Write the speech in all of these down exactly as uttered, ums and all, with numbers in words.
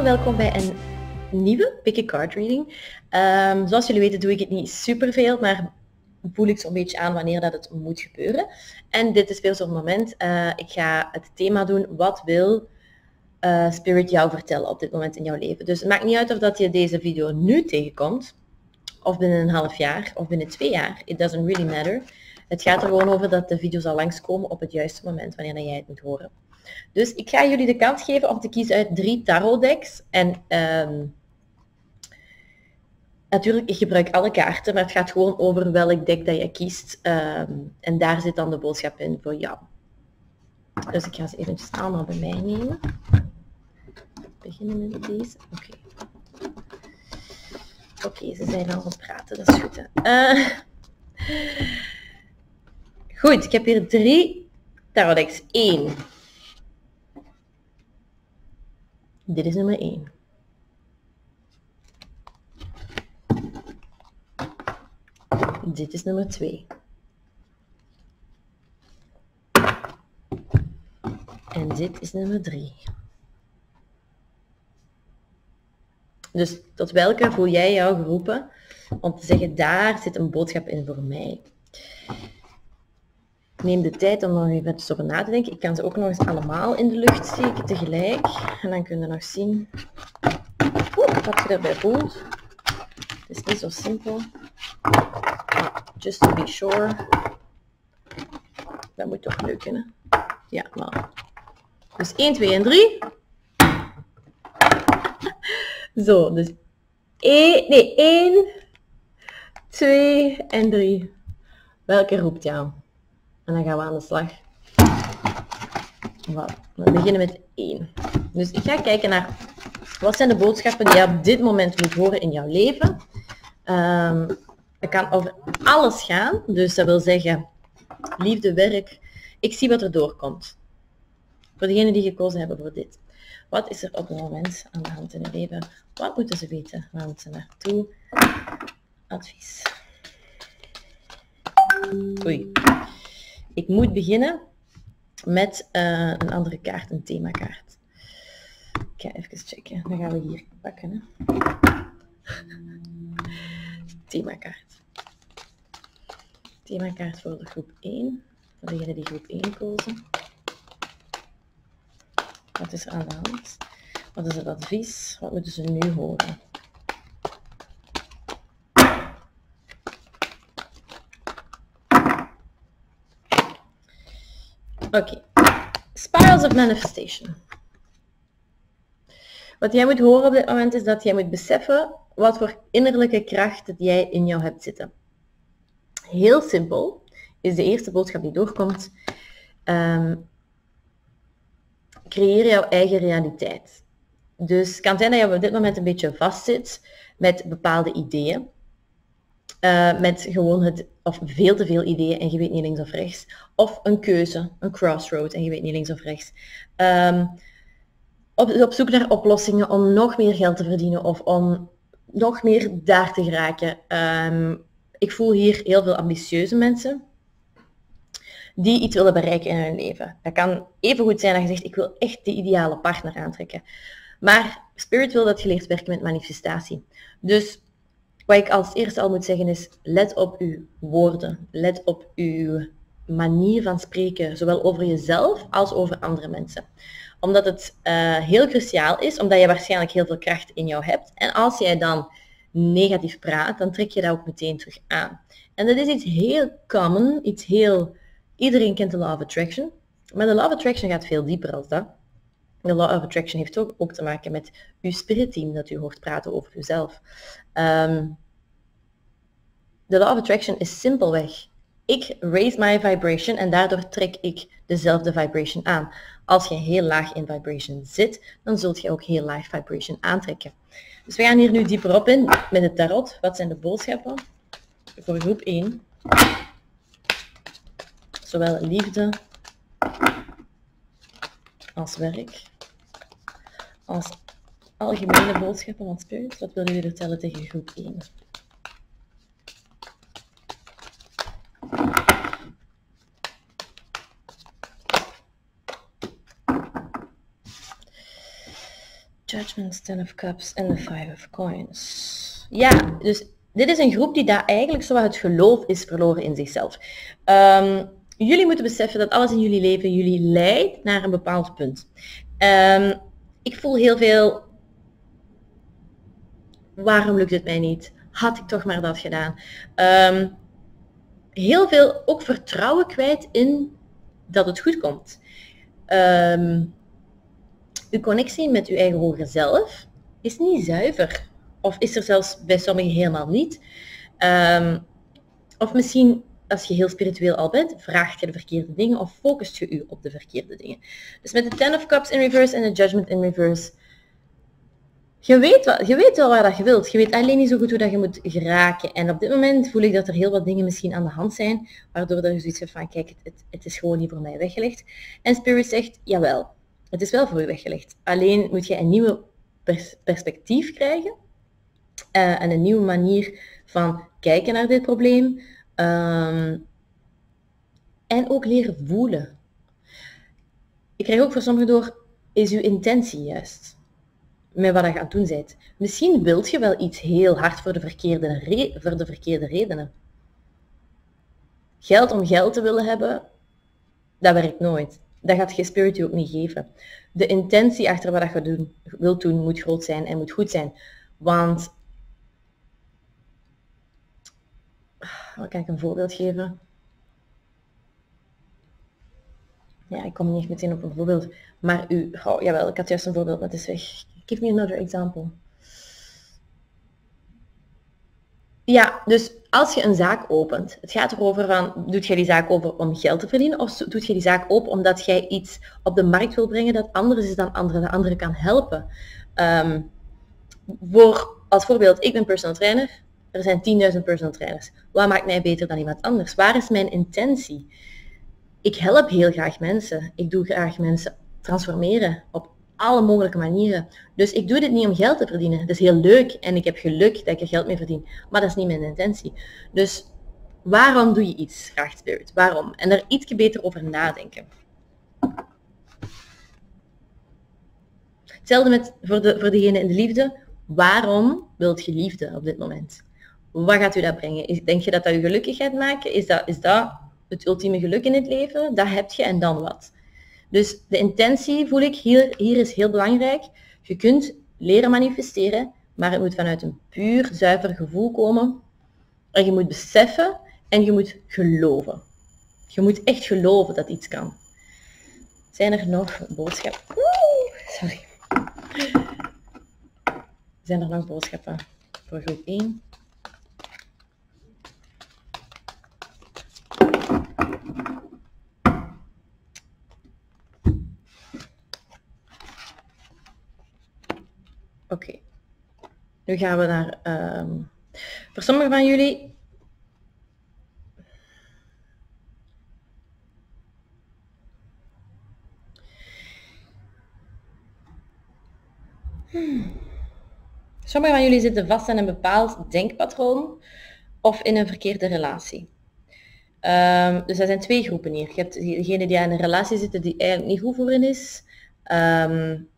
welkom bij een nieuwe Pick a Card reading. Um, zoals jullie weten doe ik het niet superveel, maar voel ik zo'n beetje aan wanneer dat het moet gebeuren. En dit is weer zo'n moment. Uh, ik ga het thema doen, wat wil uh, Spirit jou vertellen op dit moment in jouw leven. Dus het maakt niet uit of dat je deze video nu tegenkomt, of binnen een half jaar, of binnen twee jaar. It doesn't really matter. Het gaat er gewoon over dat de video zal langskomen op het juiste moment, wanneer jij het moet horen. Dus ik ga jullie de kans geven om te kiezen uit drie tarot decks. En um, natuurlijk, ik gebruik alle kaarten, maar het gaat gewoon over welk deck dat je kiest. Um, en daar zit dan de boodschap in voor jou. Dus ik ga ze eventjes allemaal bij mij nemen. Beginnen met deze. Oké. Okay. Oké, okay, ze zijn al aan het praten, dat is goed. Hè? Uh, goed, ik heb hier drie tarot decks. Eén. Dit is nummer één. Dit is nummer twee. En dit is nummer drie. Dus tot welke voel jij jou geroepen om te zeggen, daar zit een boodschap in voor mij. Neem de tijd om nog even over na te denken. Ik kan ze ook nog eens allemaal in de lucht steken tegelijk. En dan kun je nog zien Oeh, wat je erbij voelt. Het is niet zo simpel. Just to be sure. Dat moet toch lukken, hè? Ja, nou. Dus één, twee en drie. Zo, dus één, nee, één, twee en drie. Welke roept jou? En dan gaan we aan de slag. Voilà. We beginnen met één. Dus ik ga kijken naar wat zijn de boodschappen die je op dit moment moet horen in jouw leven. Um, het kan over alles gaan. Dus dat wil zeggen liefde, werk. Ik zie wat er doorkomt. Voor degenen die gekozen hebben voor dit. Wat is er op het moment aan de hand in het leven? Wat moeten ze weten? Waar moeten ze naartoe? Advies. Oei. Ik moet beginnen met uh, een andere kaart, een themakaart. Ik ga even checken. Dan gaan we hier pakken. Hè. Themakaart. Themakaart voor de groep één. Voor degenen die groep één kozen. Wat is er aan de hand? Wat is het advies? Wat moeten ze nu horen? Oké. Okay. Spirals of Manifestation. Wat jij moet horen op dit moment is dat jij moet beseffen wat voor innerlijke kracht dat jij in jou hebt zitten. Heel simpel is de eerste boodschap die doorkomt. Um, creëer jouw eigen realiteit. Dus het kan zijn dat je op dit moment een beetje vastzit met bepaalde ideeën. Uh, met gewoon het, of veel te veel ideeën en je weet niet links of rechts. Of een keuze, een crossroad en je weet niet links of rechts. Um, op, op zoek naar oplossingen om nog meer geld te verdienen of om nog meer daar te geraken. Um, ik voel hier heel veel ambitieuze mensen die iets willen bereiken in hun leven. Dat kan even goed zijn dat je zegt, ik wil echt de ideale partner aantrekken. Maar Spirit wil dat je leert werken met manifestatie. Dus wat ik als eerste al moet zeggen is, let op uw woorden. Let op uw manier van spreken, zowel over jezelf als over andere mensen. Omdat het uh, heel cruciaal is, omdat je waarschijnlijk heel veel kracht in jou hebt. En als jij dan negatief praat, dan trek je dat ook meteen terug aan. En dat is iets heel common, iets heel... Iedereen kent de Law of Attraction. Maar de Law of Attraction gaat veel dieper dan dat. De Law of Attraction heeft ook, ook te maken met uw spiritteam dat u hoort praten over uzelf. Um, de Law of Attraction is simpelweg. Ik raise my vibration en daardoor trek ik dezelfde vibration aan. Als je heel laag in vibration zit, dan zult je ook heel laag vibration aantrekken. Dus we gaan hier nu dieper op in met het tarot. Wat zijn de boodschappen voor groep één? Zowel liefde als werk, als algemene boodschappen van Spirit. Wat wil jullie vertellen tegen groep één? Judgment, Ten of Cups en de Five of Coins. Ja, dus dit is een groep die daar eigenlijk zo het geloof is verloren in zichzelf. Um, jullie moeten beseffen dat alles in jullie leven jullie leidt naar een bepaald punt. Um, ik voel heel veel... Waarom lukt het mij niet? Had ik toch maar dat gedaan? Um, heel veel ook vertrouwen kwijt in dat het goed komt. Um, uw connectie met uw eigen hogere zelf is niet zuiver. Of is er zelfs bij sommigen helemaal niet. Um, of misschien, als je heel spiritueel al bent, vraagt je de verkeerde dingen of focust je u op de verkeerde dingen. Dus met de Ten of Cups in reverse en de Judgment in reverse, je weet, wat, je weet wel waar dat je wilt. Je weet alleen niet zo goed hoe dat je moet geraken. En op dit moment voel ik dat er heel wat dingen misschien aan de hand zijn, waardoor je zoiets hebt van, kijk, het, het, het is gewoon niet voor mij weggelegd. En Spirit zegt, jawel, het is wel voor u weggelegd. Alleen moet je een nieuwe pers- perspectief krijgen. Uh, en een nieuwe manier van kijken naar dit probleem. Um, en ook leren voelen. Ik krijg ook voor sommigen door, is uw intentie juist? Met wat je aan het doen bent. Misschien wilt je wel iets heel hard voor de verkeerde, re- voor de verkeerde redenen. Geld om geld te willen hebben, dat werkt nooit. Dat gaat je spirit je ook niet geven. De intentie achter wat je doen, wilt doen moet groot zijn en moet goed zijn. Want, wat kan ik een voorbeeld geven? Ja, ik kom niet echt meteen op een voorbeeld. Maar u, oh, jawel, ik had juist een voorbeeld, maar het is weg. Give me another example. Ja, dus als je een zaak opent, het gaat erover van, doet jij die zaak open om geld te verdienen of doet je die zaak open omdat jij iets op de markt wil brengen dat anders is dan anderen, dat anderen kan helpen. Um, voor, als voorbeeld, ik ben personal trainer, er zijn tienduizend personal trainers. Wat maakt mij beter dan iemand anders? Waar is mijn intentie? Ik help heel graag mensen. Ik doe graag mensen transformeren op alle mogelijke manieren. Dus ik doe dit niet om geld te verdienen. Dat is heel leuk en ik heb geluk dat ik er geld mee verdien. Maar dat is niet mijn intentie. Dus waarom doe je iets, vraagt Spirit? Waarom? En er iets beter over nadenken. Hetzelfde met voor, de, voor degene in de liefde. Waarom wilt je liefde op dit moment? Wat gaat u dat brengen? Denk je dat dat u gelukkig gaat maken? Is dat, is dat het ultieme geluk in het leven? Dat heb je en dan wat? Dus de intentie voel ik hier, hier is heel belangrijk. Je kunt leren manifesteren, maar het moet vanuit een puur zuiver gevoel komen. En je moet beseffen en je moet geloven. Je moet echt geloven dat iets kan. Zijn er nog boodschappen? Oeh, sorry. Zijn er nog boodschappen voor groep één? Oké, okay. Nu gaan we naar, um, voor sommigen van jullie, hmm. sommigen van jullie zitten vast aan een bepaald denkpatroon of in een verkeerde relatie. Um, dus er zijn twee groepen hier. Je hebt degene die aan een relatie zitten die eigenlijk niet goed voor hen is. Um,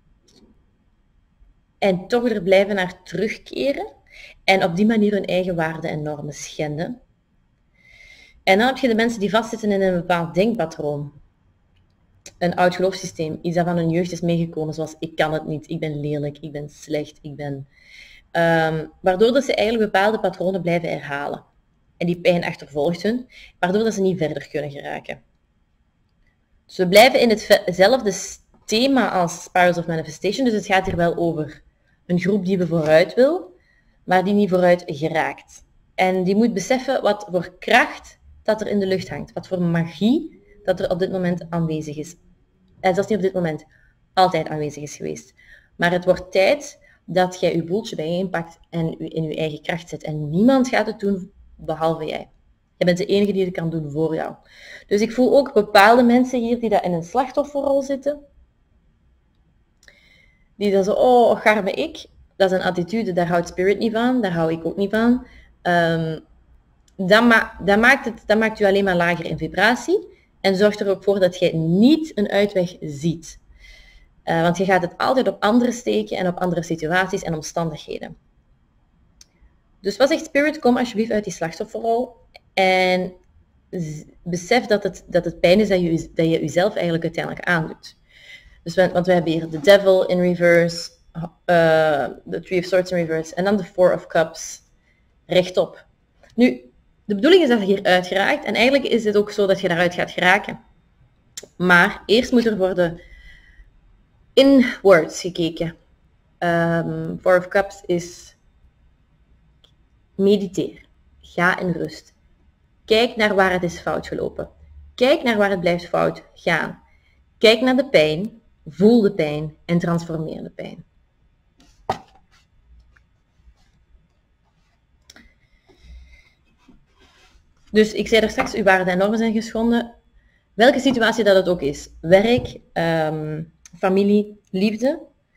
En toch er blijven naar terugkeren. En op die manier hun eigen waarden en normen schenden. En dan heb je de mensen die vastzitten in een bepaald denkpatroon. Een oud geloofssysteem. Iets dat van hun jeugd is meegekomen. Zoals ik kan het niet, ik ben lelijk, ik ben slecht, ik ben... Um, waardoor dat ze eigenlijk bepaalde patronen blijven herhalen. En die pijn achtervolgt hun. Waardoor dat ze niet verder kunnen geraken. Dus we blijven in hetzelfde thema als Spirals of Manifestation. Dus het gaat hier wel over een groep die we vooruit wil, maar die niet vooruit geraakt. En die moet beseffen wat voor kracht dat er in de lucht hangt. Wat voor magie dat er op dit moment aanwezig is. En zelfs niet op dit moment, altijd aanwezig is geweest. Maar het wordt tijd dat jij je boeltje bijeenpakt en u in je eigen kracht zet. En niemand gaat het doen behalve jij. Je bent de enige die het kan doen voor jou. Dus ik voel ook bepaalde mensen hier die daar in een slachtofferrol zitten. Die dan zo, oh, garme ik. Dat is een attitude, daar houdt Spirit niet van. Daar hou ik ook niet van. Um, dat, ma dat, maakt het, dat maakt u alleen maar lager in vibratie. En zorgt er ook voor dat jij niet een uitweg ziet. Uh, want je gaat het altijd op anderen steken en op andere situaties en omstandigheden. Dus wat zegt Spirit? Kom alsjeblieft uit die slachtofferrol en besef dat het, dat het pijn is dat je, dat je jezelf eigenlijk uiteindelijk aandoet. Dus, want we hebben hier de Devil in reverse, uh, de Three of Swords in reverse en dan de Four of Cups rechtop. Nu, de bedoeling is dat je hieruit geraakt en eigenlijk is het ook zo dat je daaruit gaat geraken. Maar eerst moet er worden inwards gekeken. Um, Four of Cups is mediteer. Ga in rust. Kijk naar waar het is fout gelopen. Kijk naar waar het blijft fout gaan. Kijk naar de pijn, voel de pijn en transformeer de pijn. Dus ik zei er straks, uw waarden en normen zijn geschonden. Welke situatie dat het ook is. Werk, um, familie, liefde.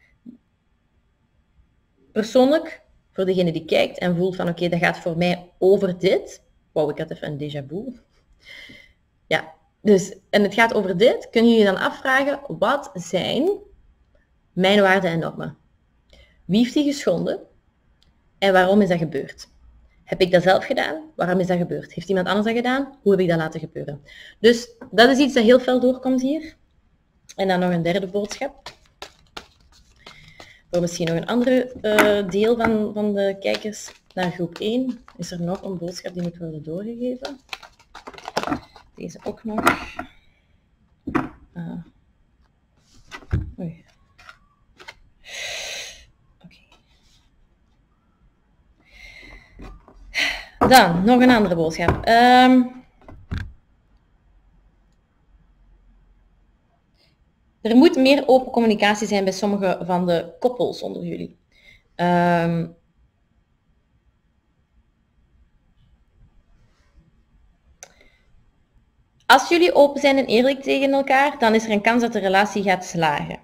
Persoonlijk, voor degene die kijkt en voelt van oké, okay, dat gaat voor mij over dit. Wauw, ik had even een déjà vu. Ja, dus, en het gaat over dit. Kun je je dan afvragen, wat zijn mijn waarden en normen? Wie heeft die geschonden? En waarom is dat gebeurd? Heb ik dat zelf gedaan? Waarom is dat gebeurd? Heeft iemand anders dat gedaan? Hoe heb ik dat laten gebeuren? Dus dat is iets dat heel fel doorkomt hier. En dan nog een derde boodschap. Voor misschien nog een andere uh, deel van, van de kijkers naar groep één. Is er nog een boodschap die moet worden doorgegeven? Deze ook nog. Uh. Oei. Oké. Dan, nog een andere boodschap. Um, er moet meer open communicatie zijn bij sommige van de koppels onder jullie. Um, Als jullie open zijn en eerlijk tegen elkaar, dan is er een kans dat de relatie gaat slagen.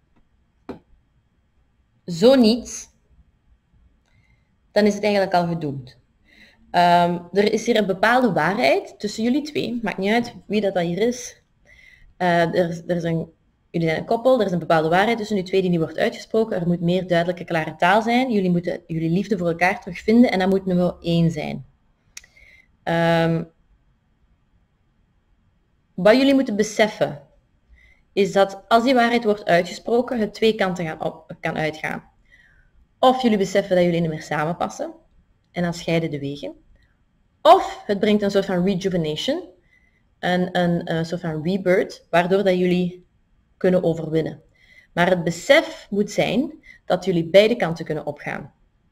Zo niet, dan is het eigenlijk al gedoemd. Um, er is hier een bepaalde waarheid tussen jullie twee. Maakt niet uit wie dat, dat hier is. Uh, er, er is een, jullie zijn een koppel, er is een bepaalde waarheid tussen jullie twee die niet wordt uitgesproken. Er moet meer duidelijke, klare taal zijn. Jullie moeten jullie liefde voor elkaar terugvinden en dat moet nummer één zijn. Um, Wat jullie moeten beseffen, is dat als die waarheid wordt uitgesproken, het twee kanten gaan op, kan uitgaan. Of jullie beseffen dat jullie niet meer samenpassen, en dan scheiden de wegen. Of het brengt een soort van rejuvenation, een, een, een soort van rebirth, waardoor dat jullie kunnen overwinnen. Maar het besef moet zijn dat jullie beide kanten kunnen opgaan.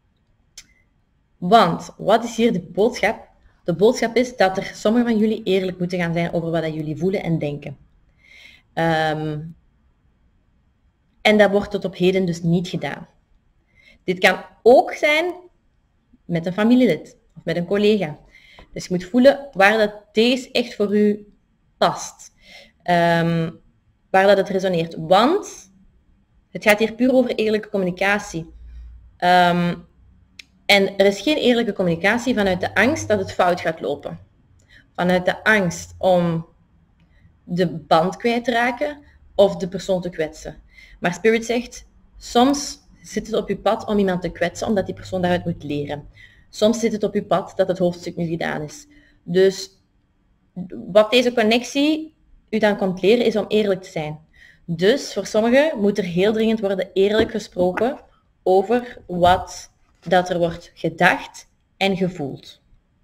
Want, wat is hier de boodschap? De boodschap is dat er sommigen van jullie eerlijk moeten gaan zijn over wat dat jullie voelen en denken. Um, en dat wordt tot op heden dus niet gedaan. Dit kan ook zijn met een familielid of met een collega. Dus je moet voelen waar dat deze echt voor u past. Um, waar dat het resoneert. Want het gaat hier puur over eerlijke communicatie. Um, En er is geen eerlijke communicatie vanuit de angst dat het fout gaat lopen. Vanuit de angst om de band kwijt te raken of de persoon te kwetsen. Maar Spirit zegt, soms zit het op je pad om iemand te kwetsen omdat die persoon daaruit moet leren. Soms zit het op je pad dat het hoofdstuk nu gedaan is. Dus wat deze connectie u dan komt leren is om eerlijk te zijn. Dus voor sommigen moet er heel dringend worden eerlijk gesproken over wat dat er wordt gedacht en gevoeld.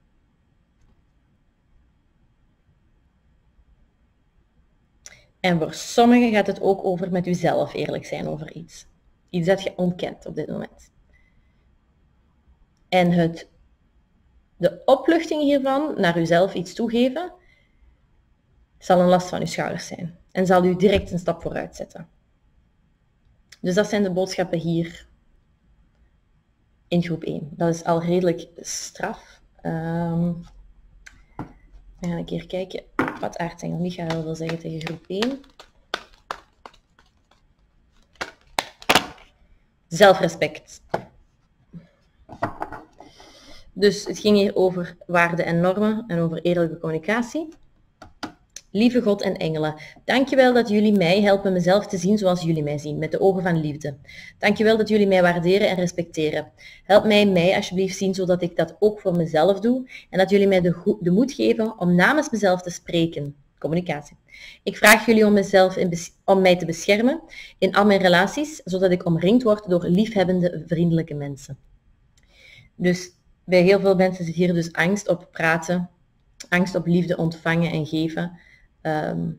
En voor sommigen gaat het ook over met uzelf eerlijk zijn over iets. Iets dat je ontkent op dit moment. En het, de opluchting hiervan, naar uzelf iets toegeven, zal een last van uw schouders zijn. En zal u direct een stap vooruit zetten. Dus dat zijn de boodschappen hier in groep één. Dat is al redelijk straf. Um, we gaan een keer kijken wat aartsengel Michael wil zeggen tegen groep één. Zelfrespect. Dus het ging hier over waarden en normen en over eerlijke communicatie. Lieve God en engelen, dankjewel dat jullie mij helpen mezelf te zien zoals jullie mij zien, met de ogen van liefde. Dankjewel dat jullie mij waarderen en respecteren. Help mij mij alsjeblieft zien zodat ik dat ook voor mezelf doe en dat jullie mij de, de moed geven om namens mezelf te spreken. Communicatie. Ik vraag jullie om, mezelf in om mij te beschermen in al mijn relaties, zodat ik omringd word door liefhebbende, vriendelijke mensen. Dus bij heel veel mensen zit hier dus angst op praten, angst op liefde ontvangen en geven. Um,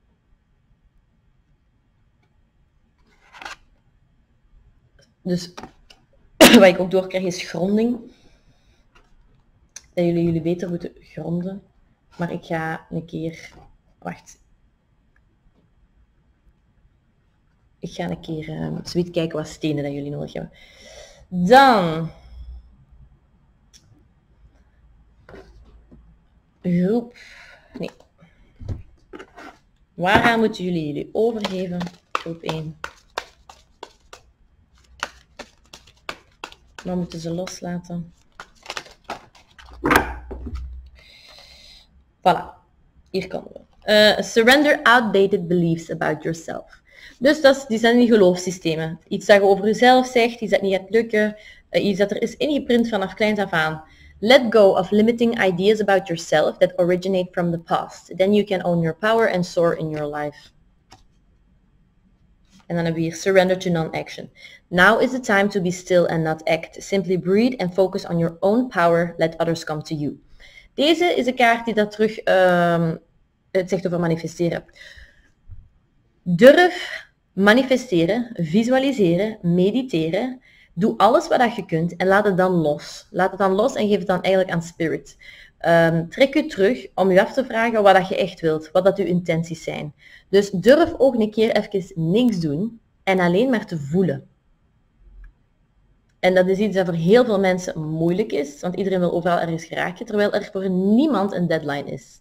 dus wat ik ook doorkrijg is gronding. Dat jullie jullie beter moeten gronden. Maar ik ga een keer... Wacht. Ik ga een keer um, zoiets kijken wat stenen dat jullie nodig hebben. Dan... Groep... Nee. Waaraan moeten jullie jullie overgeven? Groep één. Wat moeten ze loslaten? Voilà. Hier komen we. Uh, surrender outdated beliefs about yourself. Dus dat is, die zijn die geloofssystemen. Iets dat je over jezelf zegt, iets dat niet gaat lukken, uh, iets dat er is ingeprint vanaf kleins af aan. Let go of limiting ideas about yourself that originate from the past. Then you can own your power and soar in your life. En dan hebben we hier surrender to non-action. Now is the time to be still and not act. Simply breathe and focus on your own power. Let others come to you. Deze is een kaart die dat terug um, het zegt over manifesteren. Durf manifesteren, visualiseren, mediteren. Doe alles wat je kunt en laat het dan los. Laat het dan los en geef het dan eigenlijk aan spirit. Um, trek je terug om je af te vragen wat dat je echt wilt, wat dat je intenties zijn. Dus durf ook een keer even niks doen en alleen maar te voelen. En dat is iets dat voor heel veel mensen moeilijk is, want iedereen wil overal ergens geraken, terwijl er voor niemand een deadline is.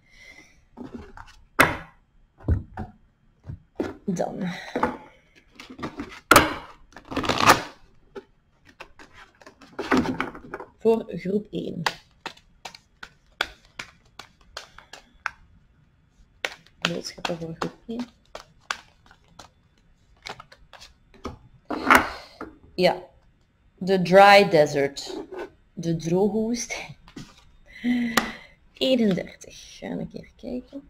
Dan... Voor groep één. Boodschappen voor groep één. Ja, de dry desert. De droge woestijn. eenendertig. Gaan we een keer kijken.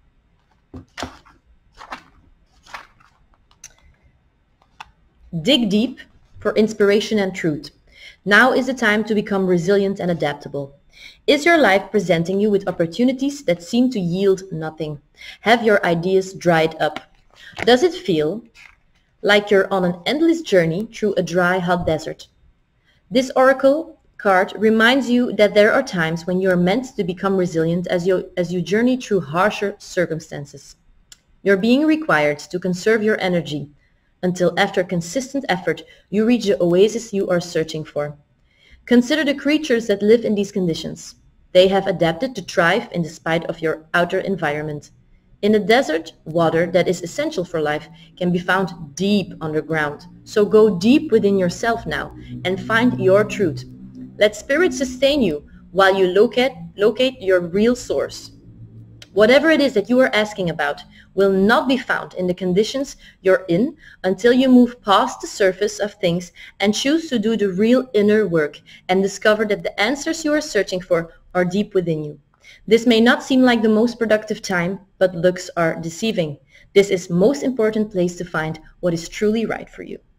Dig deep for inspiration and truth. Now is the time to become resilient and adaptable. Is your life presenting you with opportunities that seem to yield nothing? Have your ideas dried up? Does it feel like you're on an endless journey through a dry, hot desert? This oracle card reminds you that there are times when you're meant to become resilient as you, as you journey through harsher circumstances. You're being required to conserve your energy until after consistent effort you reach the oasis you are searching for. Consider the creatures that live in these conditions. They have adapted to thrive in spite of your outer environment. In the desert, water that is essential for life can be found deep underground. So go deep within yourself now and find your truth. Let spirit sustain you while you locate, locate your real source. Whatever it is that you are asking about will not be found in the conditions you're in until you move past the surface of things and choose to do the real inner work and discover that the answers you are searching for are deep within you. This may not seem like the most productive time, but looks are deceiving. This is the most important place to find what is truly right for you.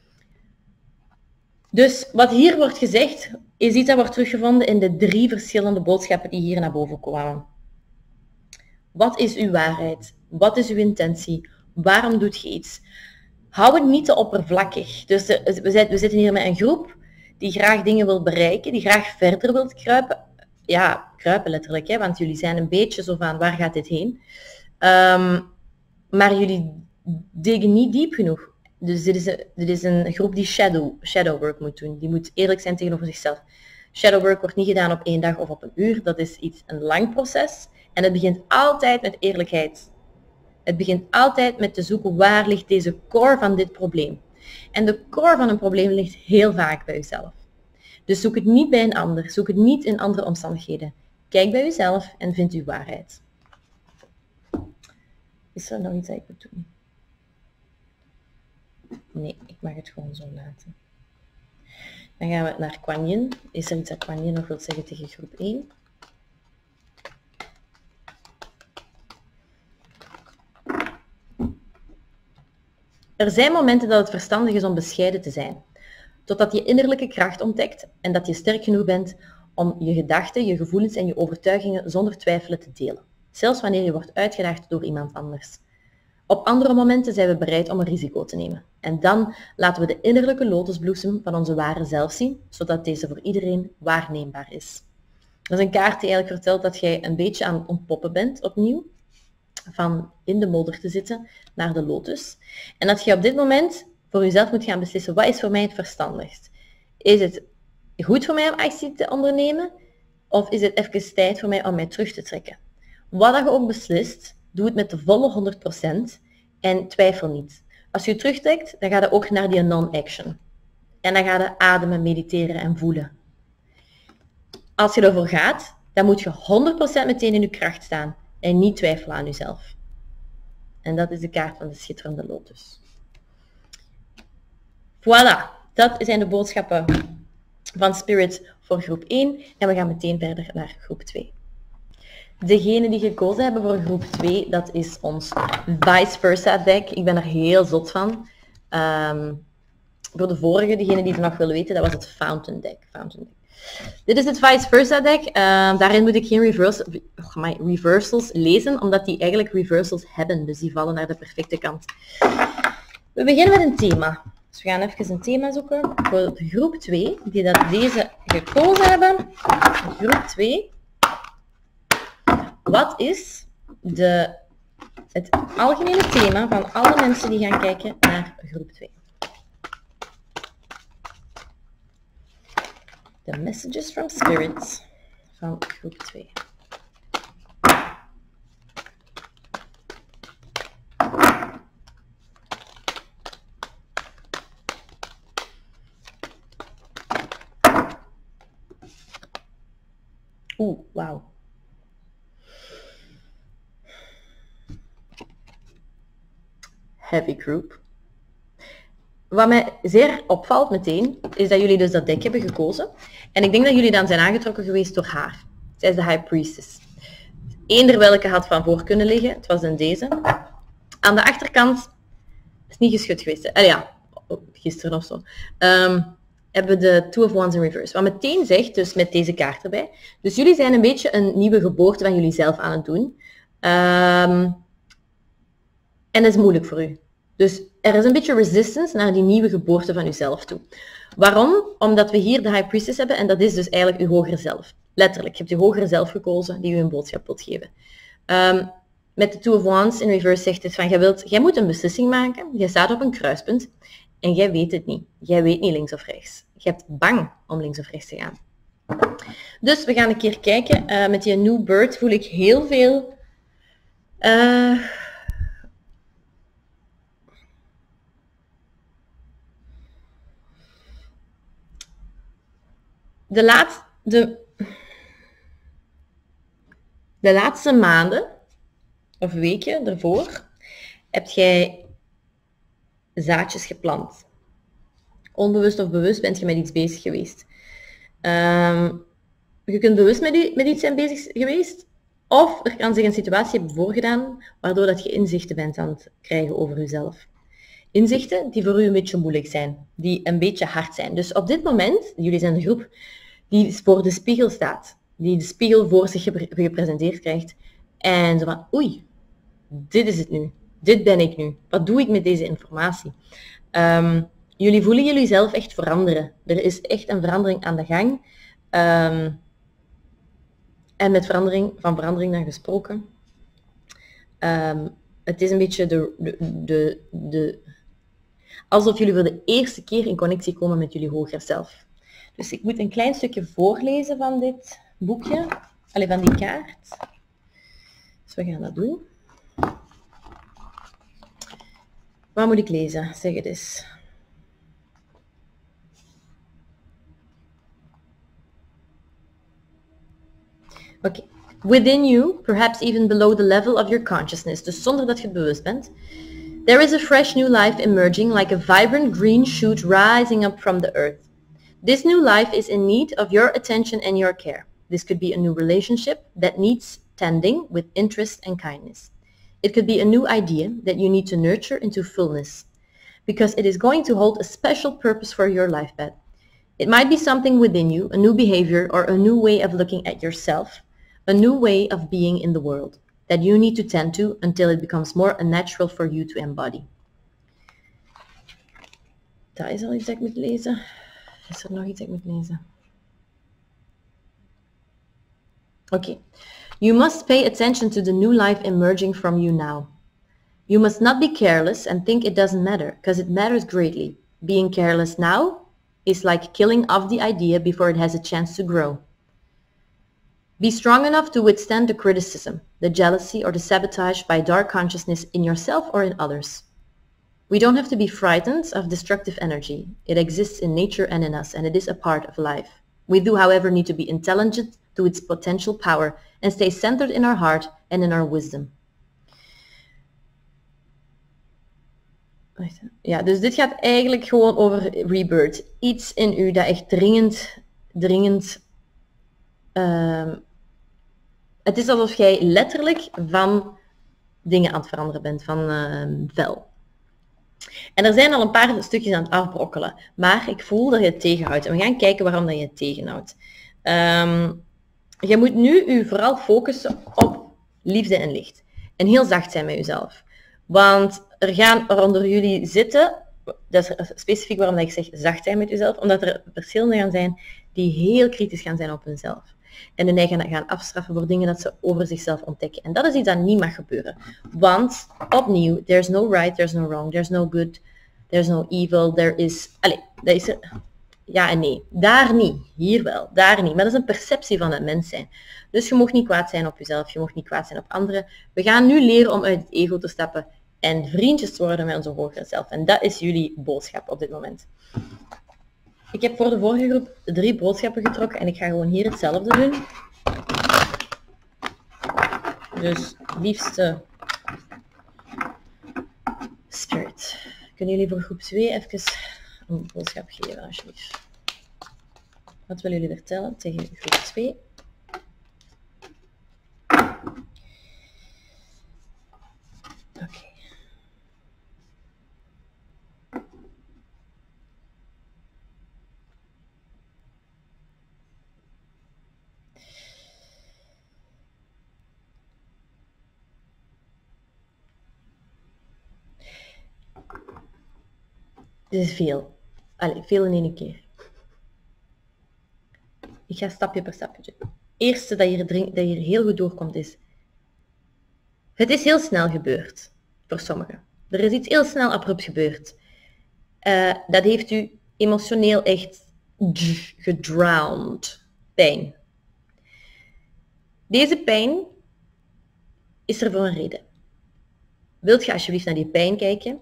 Dus wat hier wordt gezegd, is iets dat wordt teruggevonden in de drie verschillende boodschappen die hier naar boven kwamen. Wat is uw waarheid? Wat is uw intentie? Waarom doet je iets? Hou het niet te oppervlakkig. Dus de, we, zijn, we zitten hier met een groep die graag dingen wil bereiken, die graag verder wil kruipen. Ja, kruipen letterlijk, hè, want jullie zijn een beetje zo van, waar gaat dit heen? Um, maar jullie diggen niet diep genoeg. Dus dit is, een, dit is een groep die shadow, shadow work moet doen. Die moet eerlijk zijn tegenover zichzelf. Shadow work wordt niet gedaan op één dag of op een uur. Dat is iets, een lang proces. En het begint altijd met eerlijkheid. Het begint altijd met te zoeken waar ligt deze core van dit probleem. En de core van een probleem ligt heel vaak bij jezelf. Dus zoek het niet bij een ander. Zoek het niet in andere omstandigheden. Kijk bij jezelf en vind uw waarheid. Is er nog iets dat ik moet doen? Nee, ik mag het gewoon zo laten. Dan gaan we naar Kuan Yin. Is er iets dat Kuan Yin nog wil zeggen tegen groep één? Er zijn momenten dat het verstandig is om bescheiden te zijn, totdat je innerlijke kracht ontdekt en dat je sterk genoeg bent om je gedachten, je gevoelens en je overtuigingen zonder twijfelen te delen, zelfs wanneer je wordt uitgedaagd door iemand anders. Op andere momenten zijn we bereid om een risico te nemen. En dan laten we de innerlijke lotusbloesem van onze ware zelf zien, zodat deze voor iedereen waarneembaar is. Dat is een kaart die eigenlijk vertelt dat jij een beetje aan het ontpoppen bent opnieuw, van in de modder te zitten naar de lotus. En dat je op dit moment voor jezelf moet gaan beslissen, wat is voor mij het verstandigst? Is het goed voor mij om actie te ondernemen? Of is het even tijd voor mij om mij terug te trekken? Wat je ook beslist, doe het met de volle honderd procent en twijfel niet. Als je je terugtrekt, dan ga je ook naar die non-action. En dan ga je ademen, mediteren en voelen. Als je ervoor gaat, dan moet je honderd procent meteen in je kracht staan en niet twijfelen aan jezelf. En dat is de kaart van de schitterende lotus. Voilà, dat zijn de boodschappen van Spirit voor groep één. En we gaan meteen verder naar groep twee. Degene die gekozen hebben voor groep twee, dat is ons vice versa deck. Ik ben er heel zot van. Um, voor de vorige, degene die het nog wil weten, dat was het Fountain deck. Fountain deck. Dit is het vice versa deck. Uh, daarin moet ik geen reverse, oh my, reversals lezen, omdat die eigenlijk reversals hebben. Dus die vallen naar de perfecte kant. We beginnen met een thema. Dus we gaan even een thema zoeken voor groep twee, die dat deze gekozen hebben. Groep twee. Wat is de, het algemene thema van alle mensen die gaan kijken naar groep twee? The Messages from Spirit van groep twee. Oeh, wauw. Heavy group. Wat mij zeer opvalt meteen, is dat jullie dus dat deck hebben gekozen. En ik denk dat jullie dan zijn aangetrokken geweest door haar. Zij is de High Priestess. Eender welke had van voor kunnen liggen. Het was in deze. Aan de achterkant is niet geschud geweest. Hè? Allee, ja, gisteren of zo. Um, hebben we de Two of Wands in reverse. Wat meteen zegt, dus met deze kaart erbij. Dus jullie zijn een beetje een nieuwe geboorte van jullie zelf aan het doen. Um, en dat is moeilijk voor u. Dus er is een beetje resistance naar die nieuwe geboorte van uzelf toe. Waarom? Omdat we hier de High Priestess hebben en dat is dus eigenlijk uw hogere zelf. Letterlijk, je hebt je hogere zelf gekozen die u een boodschap wilt geven. Um, met de Two of Wands in reverse zegt het van, jij, wilt, jij moet een beslissing maken, jij staat op een kruispunt en jij weet het niet. Jij weet niet links of rechts. Je hebt bang om links of rechts te gaan. Dus we gaan een keer kijken. Uh, met die New Birth voel ik heel veel... Uh, De, laat, de, de laatste maanden of weken ervoor heb jij zaadjes geplant. Onbewust of bewust bent je met iets bezig geweest. Um, je kunt bewust met, u, met iets zijn bezig geweest, of er kan zich een situatie hebben voorgedaan waardoor dat je inzichten bent aan het krijgen over jezelf. Inzichten die voor u een beetje moeilijk zijn, die een beetje hard zijn. Dus op dit moment, jullie zijn de groep die voor de spiegel staat, die de spiegel voor zich gepresenteerd krijgt en zo van, oei, dit is het nu, dit ben ik nu, wat doe ik met deze informatie? Um, jullie voelen jullie zelf echt veranderen. Er is echt een verandering aan de gang. Um, en met verandering, van verandering dan gesproken, um, het is een beetje de, de, de, de, alsof jullie voor de eerste keer in connectie komen met jullie hoger zelf. Dus ik moet een klein stukje voorlezen van dit boekje, allee, van die kaart. Dus we gaan dat doen. Wat moet ik lezen? Zeg het eens. Oké. Okay. Within you, perhaps even below the level of your consciousness, dus zonder dat je het bewust bent, there is a fresh new life emerging like a vibrant green shoot rising up from the earth. This new life is in need of your attention and your care. This could be a new relationship that needs tending with interest and kindness. It could be a new idea that you need to nurture into fullness, because it is going to hold a special purpose for your life path. It might be something within you, a new behavior or a new way of looking at yourself, a new way of being in the world, that you need to tend to until it becomes more unnatural for you to embody. Dat is al iets dat ik moet lezen. Is er nog iets dat ik moet lezen? Oké. Okay. You must pay attention to the new life emerging from you now. You must not be careless and think it doesn't matter, because it matters greatly. Being careless now is like killing off the idea before it has a chance to grow. Be strong enough to withstand the criticism, the jealousy, or the sabotage by dark consciousness in yourself or in others. We don't have to be frightened of destructive energy. It exists in nature and in us, and it is a part of life. We do, however, need to be intelligent to its potential power and stay centered in our heart and in our wisdom. Ja, dus dit gaat eigenlijk gewoon over rebirth. Iets in u dat echt dringend, dringend... Uh, het is alsof jij letterlijk van dingen aan het veranderen bent, van uh, vel. En er zijn al een paar stukjes aan het afbrokkelen, maar ik voel dat je het tegenhoudt. En we gaan kijken waarom dat je het tegenhoudt. Um, je moet nu je vooral focussen op liefde en licht. En heel zacht zijn met jezelf. Want er gaan er onder jullie zitten, dat is specifiek waarom ik zeg zacht zijn met jezelf, omdat er verschillende gaan zijn die heel kritisch gaan zijn op hunzelf. En hun eigen gaan afstraffen voor dingen dat ze over zichzelf ontdekken. En dat is iets dat niet mag gebeuren. Want, opnieuw, there's no right, there's no wrong, there's no good, there's no evil, there is... Allee, dat is er... Ja en nee. Daar niet. Hier wel. Daar niet. Maar dat is een perceptie van het mens zijn. Dus je mag niet kwaad zijn op jezelf. Je mag niet kwaad zijn op anderen. We gaan nu leren om uit het ego te stappen en vriendjes te worden met onze hogere zelf. En dat is jullie boodschap op dit moment. Ik heb voor de vorige groep drie boodschappen getrokken en ik ga gewoon hier hetzelfde doen. Dus liefste spirit. Kunnen jullie voor groep twee even een boodschap geven, alsjeblieft? Wat willen jullie vertellen tegen groep twee? Oké. Okay. Dit is veel. Allee, veel in één keer. Ik ga stapje per stapje. Het eerste dat hier, drink, dat hier heel goed doorkomt is... Het is heel snel gebeurd. Voor sommigen. Er is iets heel snel abrupt gebeurd. Uh, dat heeft u emotioneel echt gedrowned. Pijn. Deze pijn is er voor een reden. Wilt je alsjeblieft naar die pijn kijken?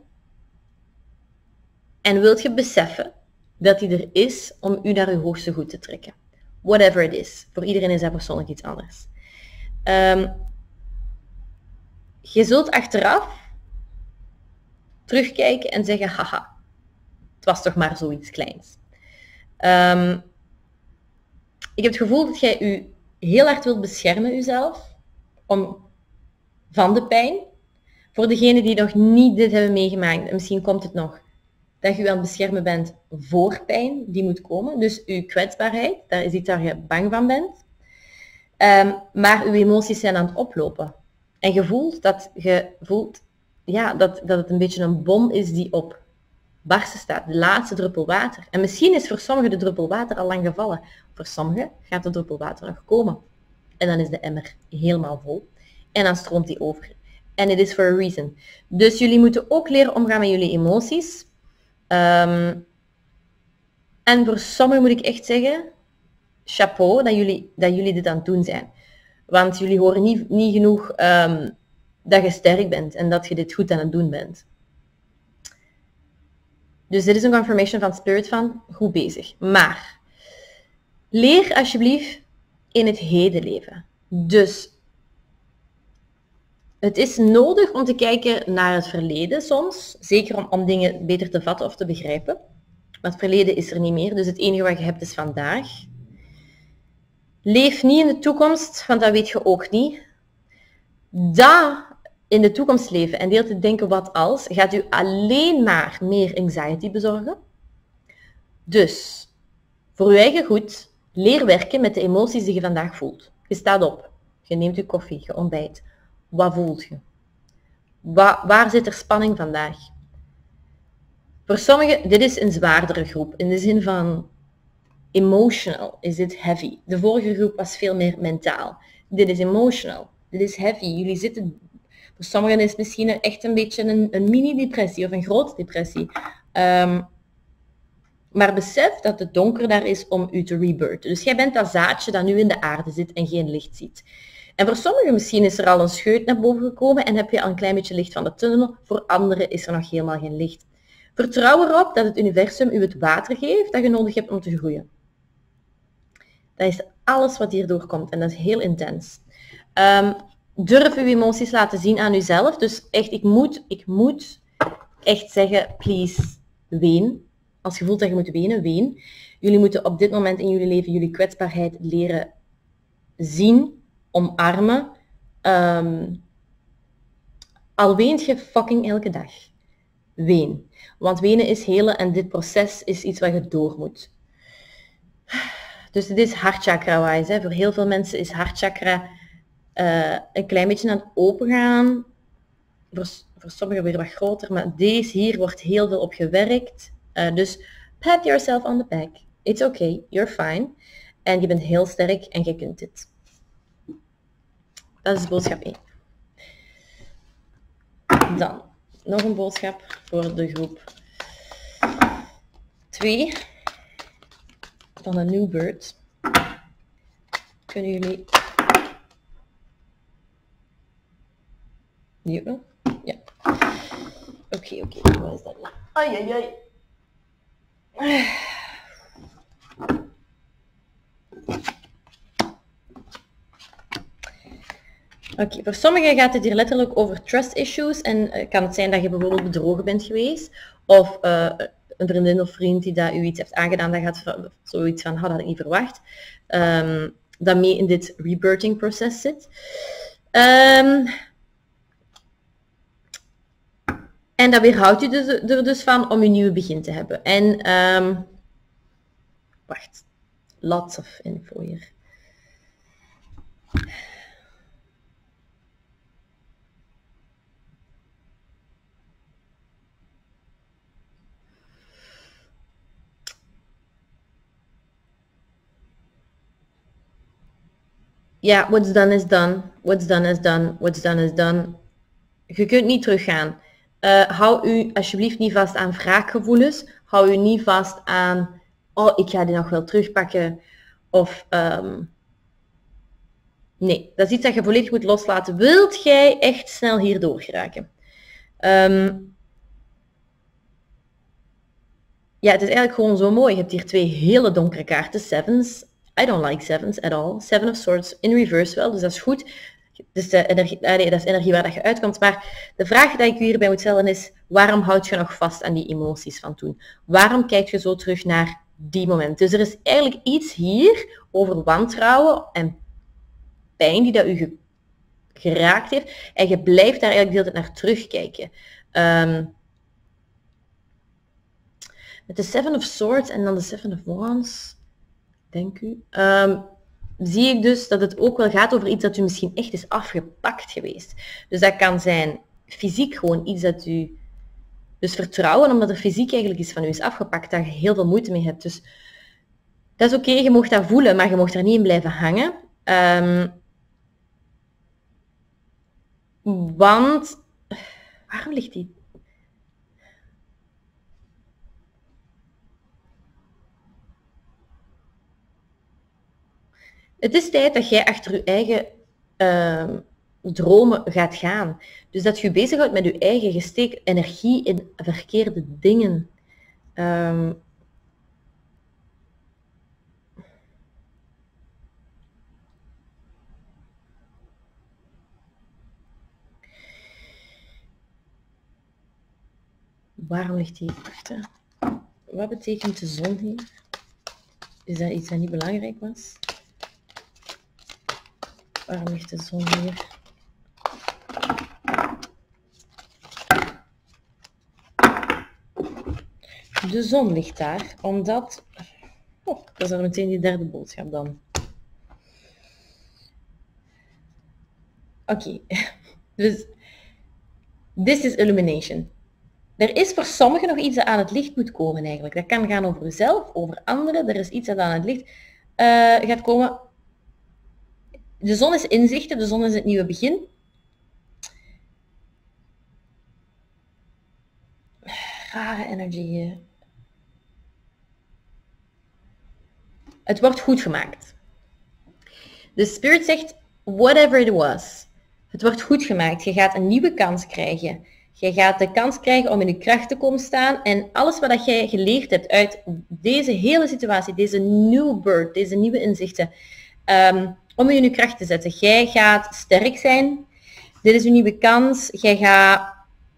En wilt je beseffen dat die er is om u naar uw hoogste goed te trekken. Whatever it is. Voor iedereen is dat persoonlijk iets anders. Um, je zult achteraf terugkijken en zeggen, haha, het was toch maar zoiets kleins. Um, ik heb het gevoel dat jij u heel hard wilt beschermen, uzelf, om, van de pijn. Voor degenen die nog niet dit hebben meegemaakt, en misschien komt het nog, dat je u aan het beschermen bent voor pijn die moet komen. Dus uw kwetsbaarheid, daar is iets waar je bang van bent. Um, maar uw emoties zijn aan het oplopen. En je voelt dat, je voelt, ja, dat, dat het een beetje een bom is die op barsten staat. De laatste druppel water. En misschien is voor sommigen de druppel water al lang gevallen. Voor sommigen gaat de druppel water nog komen. En dan is de emmer helemaal vol. En dan stroomt die over. En it is for a reason. Dus jullie moeten ook leren omgaan met jullie emoties. Um, en voor sommigen moet ik echt zeggen, chapeau dat jullie, dat jullie dit aan het doen zijn. Want jullie horen niet, niet genoeg um, dat je sterk bent en dat je dit goed aan het doen bent. Dus dit is een confirmation van Spirit van, goed bezig. Maar, leer alsjeblieft in het heden leven. Dus het is nodig om te kijken naar het verleden soms. Zeker om, om dingen beter te vatten of te begrijpen. Maar het verleden is er niet meer. Dus het enige wat je hebt is vandaag. Leef niet in de toekomst, want dat weet je ook niet. Dat in de toekomst leven en deel te denken wat als, gaat u alleen maar meer anxiety bezorgen. Dus, voor uw eigen goed, leer werken met de emoties die je vandaag voelt. Je staat op, je neemt je koffie, je ontbijt. Wat voelt je? Waar, waar zit er spanning vandaag? Voor sommigen, dit is een zwaardere groep, in de zin van emotional is dit heavy. De vorige groep was veel meer mentaal. Dit is emotional, dit is heavy. Jullie zitten, voor sommigen is het misschien echt een beetje een, een mini-depressie of een grote depressie. Um, maar besef dat het donker daar is om u te rebirthen. Dus jij bent dat zaadje dat nu in de aarde zit en geen licht ziet. En voor sommigen misschien is er al een scheut naar boven gekomen en heb je al een klein beetje licht van de tunnel. Voor anderen is er nog helemaal geen licht. Vertrouw erop dat het universum u het water geeft dat je nodig hebt om te groeien. Dat is alles wat hierdoor komt en dat is heel intens. Um, durf uw emoties laten zien aan uzelf. Dus echt, ik moet, ik moet echt zeggen, please, ween. Als je voelt dat je moet wenen, ween. Jullie moeten op dit moment in jullie leven jullie kwetsbaarheid leren zien, omarmen. Um, al weent je fucking elke dag. Ween. Want wenen is helen en dit proces is iets wat je door moet. Dus dit is hartchakra-wise. Voor heel veel mensen is hartchakra uh, een klein beetje aan het opengaan. Voor, voor sommigen weer wat groter, maar deze hier wordt heel veel op gewerkt. Uh, dus pat yourself on the back. It's okay, you're fine. En je bent heel sterk en je kunt dit. Dat is boodschap één. Dan, nog een boodschap voor de groep twee. Van een New Bird. Kunnen jullie... Ja. Ja. Oké, okay, oké. Okay. Wat is dat? Ai, ai, ai. Oké, okay, voor sommigen gaat het hier letterlijk over trust issues en uh, kan het zijn dat je bijvoorbeeld bedrogen bent geweest of uh, een vriendin of vriend die dat u iets heeft aangedaan, dat gaat zoiets van, had dat ik niet verwacht, um, dat mee in dit rebirthing proces zit. Um, en dat weerhoudt u dus, er dus van om een nieuwe begin te hebben. En, um, wacht, lots of info hier. Ja, what's done is done. What's done is done. What's done is done. Je kunt niet teruggaan. Uh, hou u alsjeblieft niet vast aan wraakgevoelens. Hou u niet vast aan, oh, ik ga die nog wel terugpakken. Of, um, nee, dat is iets dat je volledig moet loslaten. Wilt jij echt snel hierdoor geraken? Um, ja, het is eigenlijk gewoon zo mooi. Je hebt hier twee hele donkere kaarten, sevens. I don't like sevens at all. Seven of Swords in reverse wel, dus dat is goed. Dus de energie, nee, dat is energie waar dat je uitkomt. Maar de vraag die ik u hierbij moet stellen is, waarom houd je nog vast aan die emoties van toen? Waarom kijk je zo terug naar die moment? Dus er is eigenlijk iets hier over wantrouwen en pijn die dat u ge geraakt heeft. En je blijft daar eigenlijk de hele tijd naar terugkijken. Um, met de Seven of Swords en dan de Seven of Wands... Denk u. Um, zie ik dus dat het ook wel gaat over iets dat u misschien echt is afgepakt geweest. Dus dat kan zijn fysiek gewoon iets dat u... Dus vertrouwen, omdat er fysiek eigenlijk iets van u is afgepakt, dat je heel veel moeite mee hebt. Dus dat is oké, okay, je mag dat voelen, maar je mag er niet in blijven hangen. Um, want... Waarom ligt die... Het is tijd dat jij achter je eigen uh, dromen gaat gaan. Dus dat je je bezighoudt met je eigen, je steekt energie in verkeerde dingen. Um, Waarom ligt die achter? Wat betekent de zon hier? Is dat iets dat niet belangrijk was? Waarom ligt de zon hier? De zon ligt daar, omdat... Oh, dat is er meteen die derde boodschap dan. Oké, okay. Dus... This is illumination. Er is voor sommigen nog iets dat aan het licht moet komen eigenlijk. Dat kan gaan over jezelf, over anderen. Er is iets dat aan het licht uh, gaat komen. De zon is inzichten, de zon is het nieuwe begin. Rare energie. Het wordt goed gemaakt. De spirit zegt, whatever it was. Het wordt goed gemaakt. Je gaat een nieuwe kans krijgen. Je gaat de kans krijgen om in je kracht te komen staan. En alles wat jij geleerd hebt uit deze hele situatie, deze new birth, deze nieuwe inzichten, um, om je in je kracht te zetten. Jij gaat sterk zijn. Dit is een nieuwe kans. Jij gaat...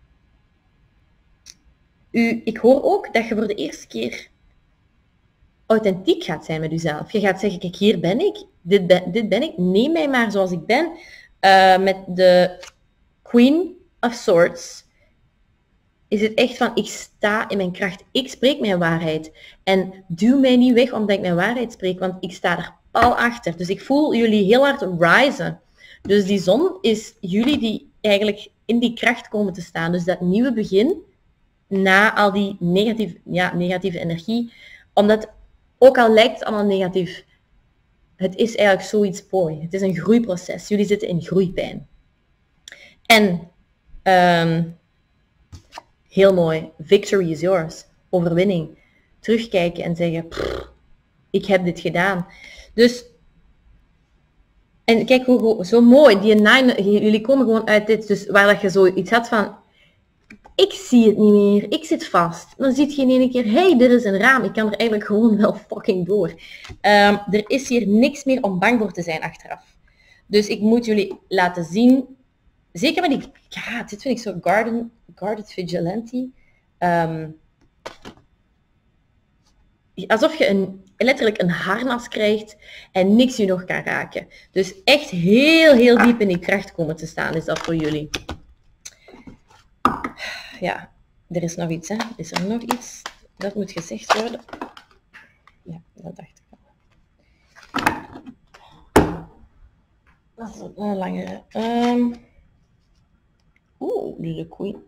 U, ik hoor ook dat je voor de eerste keer authentiek gaat zijn met jezelf. Je gaat zeggen, kijk, hier ben ik. Dit ben, dit ben ik. Neem mij maar zoals ik ben. Uh, met de Queen of Swords is het echt van, ik sta in mijn kracht. Ik spreek mijn waarheid. En duw mij niet weg omdat ik mijn waarheid spreek, want ik sta er pal achter. Dus ik voel jullie heel hard risen. Dus die zon is jullie die eigenlijk in die kracht komen te staan. Dus dat nieuwe begin, na al die negatieve, ja, negatieve energie. Omdat, ook al lijkt het allemaal negatief, het is eigenlijk zoiets mooi. Het is een groeiproces. Jullie zitten in groeipijn. En, um, heel mooi, victory is yours. Overwinning. Terugkijken en zeggen, ik heb dit gedaan. Dus, en kijk hoe zo mooi, die nine, jullie komen gewoon uit dit, dus waar dat je zoiets had van, ik zie het niet meer, ik zit vast. Dan ziet je in één keer, hey, dit is een raam, ik kan er eigenlijk gewoon wel fucking door. Um, er is hier niks meer om bang voor te zijn achteraf. Dus ik moet jullie laten zien, zeker met die, ja, dit vind ik zo garden, guarded vigilante. Um, alsof je een, letterlijk een harnas krijgt en niks je nog kan raken. Dus echt heel, heel diep in die kracht komen te staan is dat voor jullie. Ja, er is nog iets, hè. Is er nog iets dat moet gezegd worden? Ja, dat dacht ik al. Dat is een langere. Um... Oeh, de Queen.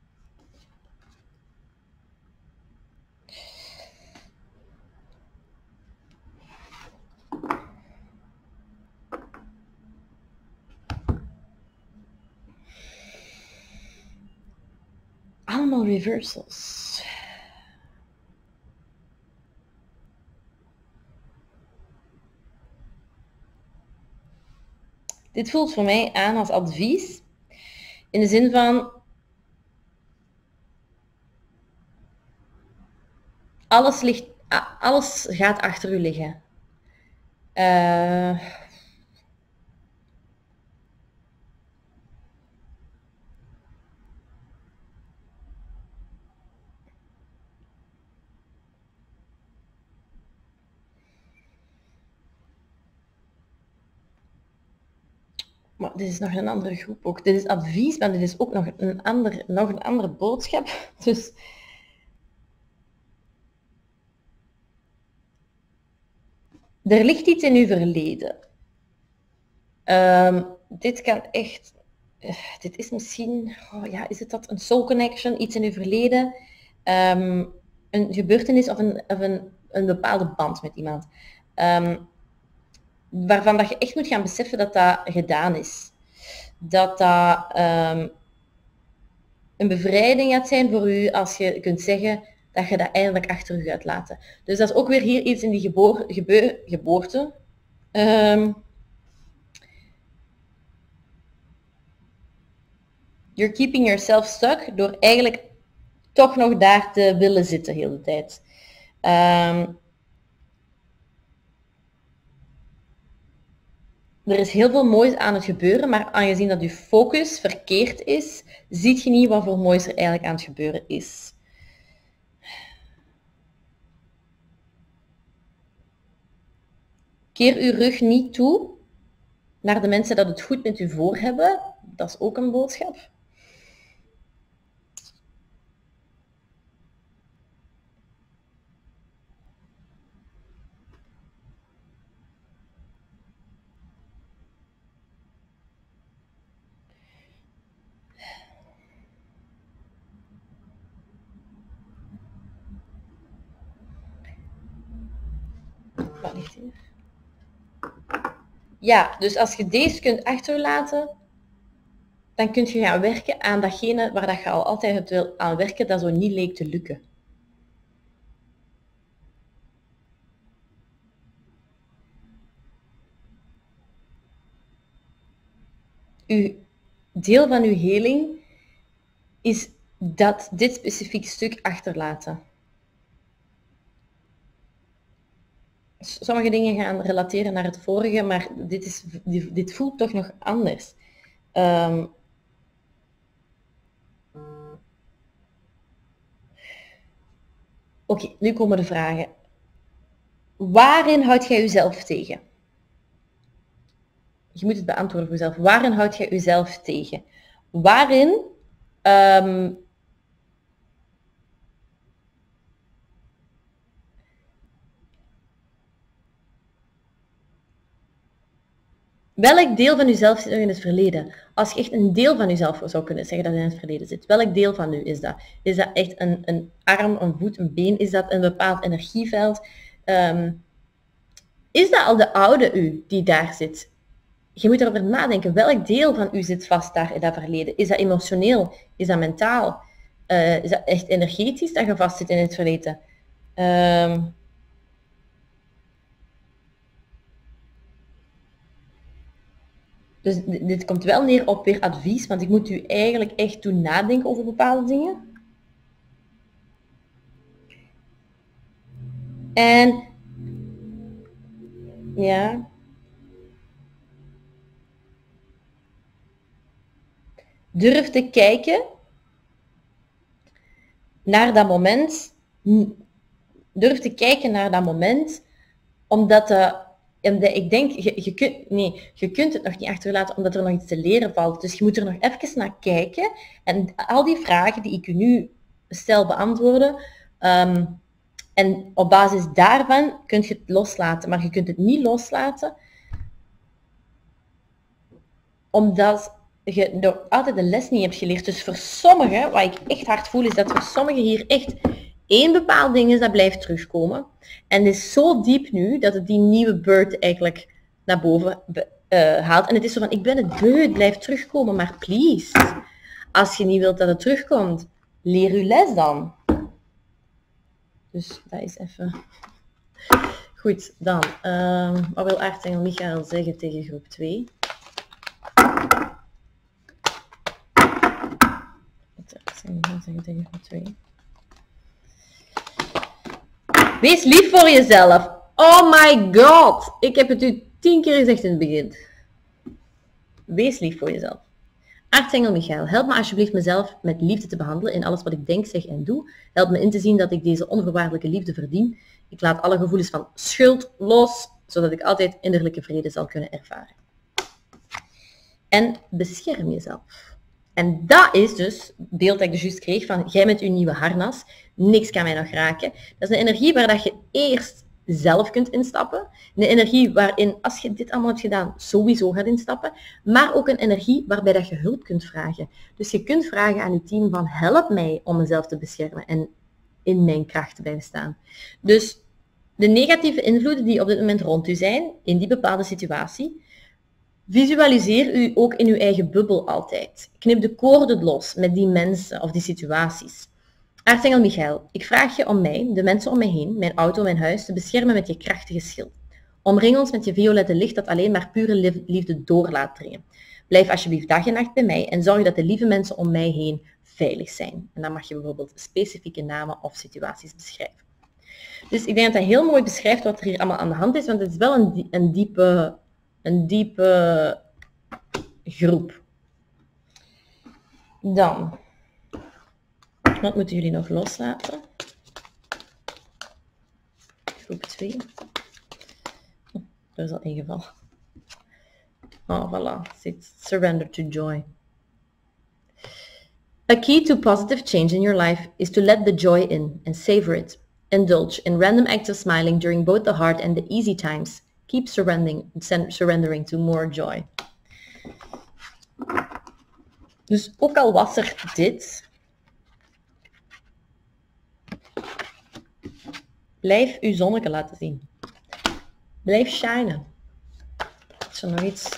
Allemaal reversals. Dit voelt voor mij aan als advies. In de zin van... Alles, ligt, alles gaat achter u liggen. Uh, Maar dit is nog een andere groep ook. Dit is advies, maar dit is ook nog een, ander, nog een andere boodschap. Dus... Er ligt iets in uw verleden. Um, dit kan echt... Uh, dit is misschien... Oh ja, is het dat een soul connection? Iets in uw verleden? Um, een gebeurtenis of, een, of een, een bepaalde band met iemand. Um, waarvan dat je echt moet gaan beseffen dat dat gedaan is. Dat dat um, een bevrijding gaat zijn voor u als je kunt zeggen dat je dat eindelijk achter u gaat laten. Dus dat is ook weer hier iets in die geboor, gebeur, geboorte. Um, you're keeping yourself stuck door eigenlijk toch nog daar te willen zitten de hele tijd. Um, Er is heel veel moois aan het gebeuren, maar aangezien dat je focus verkeerd is, ziet je niet wat voor moois er eigenlijk aan het gebeuren is. Keer uw rug niet toe naar de mensen dat het goed met u voor hebben. Dat is ook een boodschap. Wat ligt hier? Ja, dus als je deze kunt achterlaten, dan kun je gaan werken aan datgene waar dat je al altijd hebt wil aan werken, dat zo niet leek te lukken. Uw deel van uw heling is dat dit specifieke stuk achterlaten. Sommige dingen gaan relateren naar het vorige, maar dit, is, dit voelt toch nog anders. Um, Oké, okay, nu komen de vragen. Waarin houd jij jezelf tegen? Je moet het beantwoorden voor jezelf. Waarin houd jij jezelf tegen? Waarin um, welk deel van jezelf zit nog in het verleden? Als je echt een deel van jezelf zou kunnen zeggen dat in het verleden zit, welk deel van u is dat? Is dat echt een, een arm, een voet, een been? Is dat een bepaald energieveld? Um, is dat al de oude u die daar zit? Je moet erover nadenken. Welk deel van u zit vast daar in dat verleden? Is dat emotioneel? Is dat mentaal? Uh, is dat echt energetisch dat je vast zit in het verleden? Um, Dus dit komt wel neer op weer advies, want ik moet u eigenlijk echt doen nadenken over bepaalde dingen. En ja. Durf te kijken naar dat moment. Durf te kijken naar dat moment, omdat de ik denk, je, je, kunt, nee, je kunt het nog niet achterlaten omdat er nog iets te leren valt. Dus je moet er nog even naar kijken. En al die vragen die ik u nu stel beantwoorden. Um, en op basis daarvan kun je het loslaten. Maar je kunt het niet loslaten omdat je nog altijd de les niet hebt geleerd. Dus voor sommigen, wat ik echt hard voel, is dat voor sommigen hier echt één bepaald ding is dat blijft terugkomen. En het is zo diep nu, dat het die nieuwe bird eigenlijk naar boven uh, haalt. En het is zo van, ik ben het beu, het blijft terugkomen, maar please. Als je niet wilt dat het terugkomt, leer je les dan. Dus dat is even... Goed, dan. Uh, wat wil aartsengel Michael zeggen tegen groep twee? Wat wil aartsengel zeggen tegen groep twee? Wees lief voor jezelf. Oh my god. Ik heb het u tien keer gezegd in het begin. Wees lief voor jezelf. Aartsengel Michael, help me alsjeblieft mezelf met liefde te behandelen in alles wat ik denk, zeg en doe. Help me in te zien dat ik deze onvoorwaardelijke liefde verdien. Ik laat alle gevoelens van schuld los, zodat ik altijd innerlijke vrede zal kunnen ervaren. En bescherm jezelf. En dat is dus het beeld dat ik dus juist kreeg van jij met je nieuwe harnas, niks kan mij nog raken. Dat is een energie waar dat je eerst zelf kunt instappen. Een energie waarin, als je dit allemaal hebt gedaan, sowieso gaat instappen. Maar ook een energie waarbij dat je hulp kunt vragen. Dus je kunt vragen aan je team van help mij om mezelf te beschermen en in mijn kracht te blijven staan. Dus de negatieve invloeden die op dit moment rond u zijn, in die bepaalde situatie, visualiseer u ook in uw eigen bubbel altijd. Knip de koorden los met die mensen of die situaties. Aartsengel Michael, ik vraag je om mij, de mensen om mij heen, mijn auto, mijn huis, te beschermen met je krachtige schild. Omring ons met je violette licht dat alleen maar pure liefde door laat dringen. Blijf alsjeblieft dag en nacht bij mij en zorg dat de lieve mensen om mij heen veilig zijn. En dan mag je bijvoorbeeld specifieke namen of situaties beschrijven. Dus ik denk dat dat heel mooi beschrijft wat er hier allemaal aan de hand is, want het is wel een, een diepe... Een diepe groep. Dan. Wat moeten jullie nog loslaten? Groep twee. Er is al ingevallen. Oh, voilà. Zit. Surrender to joy. A key to positive change in your life is to let the joy in and savor it. Indulge in random acts of smiling during both the hard and the easy times. Keep surrendering, surrendering to more joy. Dus ook al was er dit, blijf uw zonnetje laten zien. Blijf shinen. Is er nog iets?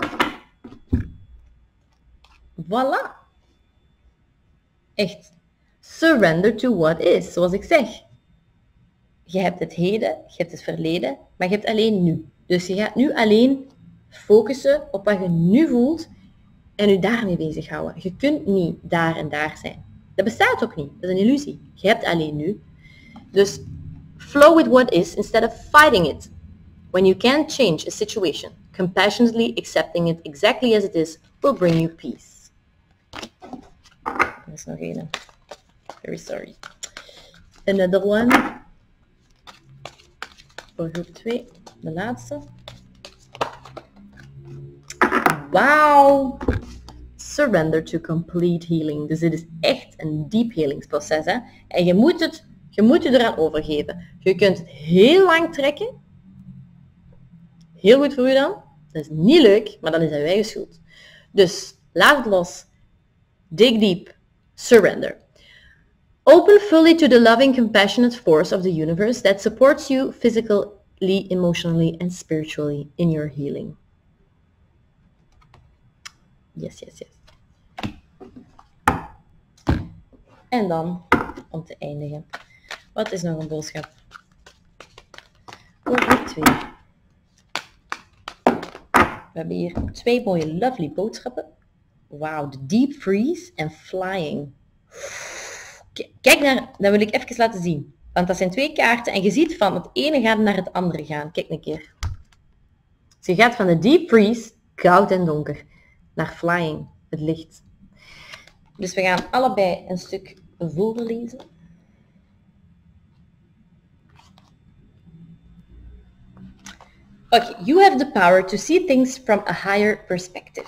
Voilà. Echt. Surrender to what is, zoals ik zeg. Je hebt het heden, je hebt het verleden, maar je hebt alleen nu. Dus je gaat nu alleen focussen op wat je nu voelt en je daarmee bezighouden. Je kunt niet daar en daar zijn. Dat bestaat ook niet. Dat is een illusie. Je hebt alleen nu. Dus flow with what is instead of fighting it. When you can't change a situation, compassionately accepting it exactly as it is will bring you peace. Er is nog één. Very sorry. Another one. Voor groep twee. De laatste. Wauw. Surrender to complete healing. Dus dit is echt een diep helingsproces. Hè? En je moet, het, je moet je eraan overgeven. Je kunt het heel lang trekken. Heel goed voor u dan. Dat is niet leuk, maar dan is dat wij schuld. Dus laat het los. Dig deep. Surrender. Open fully to the loving, compassionate force of the universe that supports you physically, emotionally, and spiritually in your healing. Yes, yes, yes. En dan, om te eindigen, wat is nog een boodschap? Over twee. We hebben hier twee mooie lovely boodschappen. Wauw, de deep freeze en flying. Kijk naar, dat wil ik even laten zien. Want dat zijn twee kaarten en je ziet van het ene gaat naar het andere gaan. Kijk een keer. Dus je gaat van de deep freeze, koud en donker, naar flying, het licht. Dus we gaan allebei een stuk voorlezen. Okay, you have the power to see things from a higher perspective.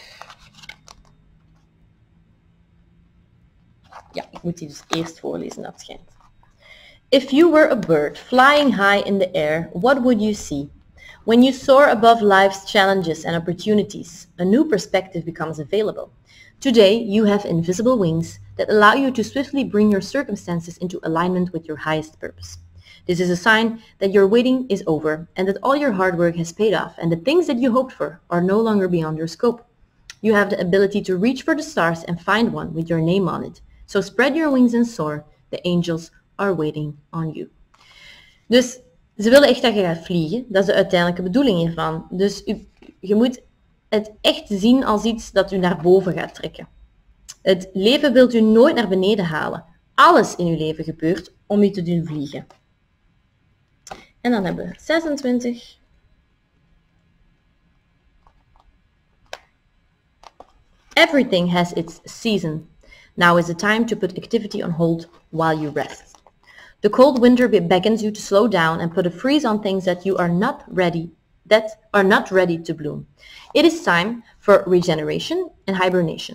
Ja, ik moet die dus eerst voorlezen, dat schijnt. If you were a bird flying high in the air, what would you see? When you soar above life's challenges and opportunities, a new perspective becomes available. Today, you have invisible wings that allow you to swiftly bring your circumstances into alignment with your highest purpose. This is a sign that your waiting is over and that all your hard work has paid off and the things that you hoped for are no longer beyond your scope. You have the ability to reach for the stars and find one with your name on it. So spread your wings and soar. The angels are waiting on you. Dus ze willen echt dat je gaat vliegen. Dat is de uiteindelijke bedoeling hiervan. Dus u, je moet het echt zien als iets dat u naar boven gaat trekken. Het leven wilt u nooit naar beneden halen. Alles in uw leven gebeurt om u te doen vliegen. En dan hebben we zesentwintig. Everything has its season. Now is the time to put activity on hold while you rest. The cold winter beckons you to slow down and put a freeze on things that you are not ready, that are not ready to bloom. It is time for regeneration and hibernation.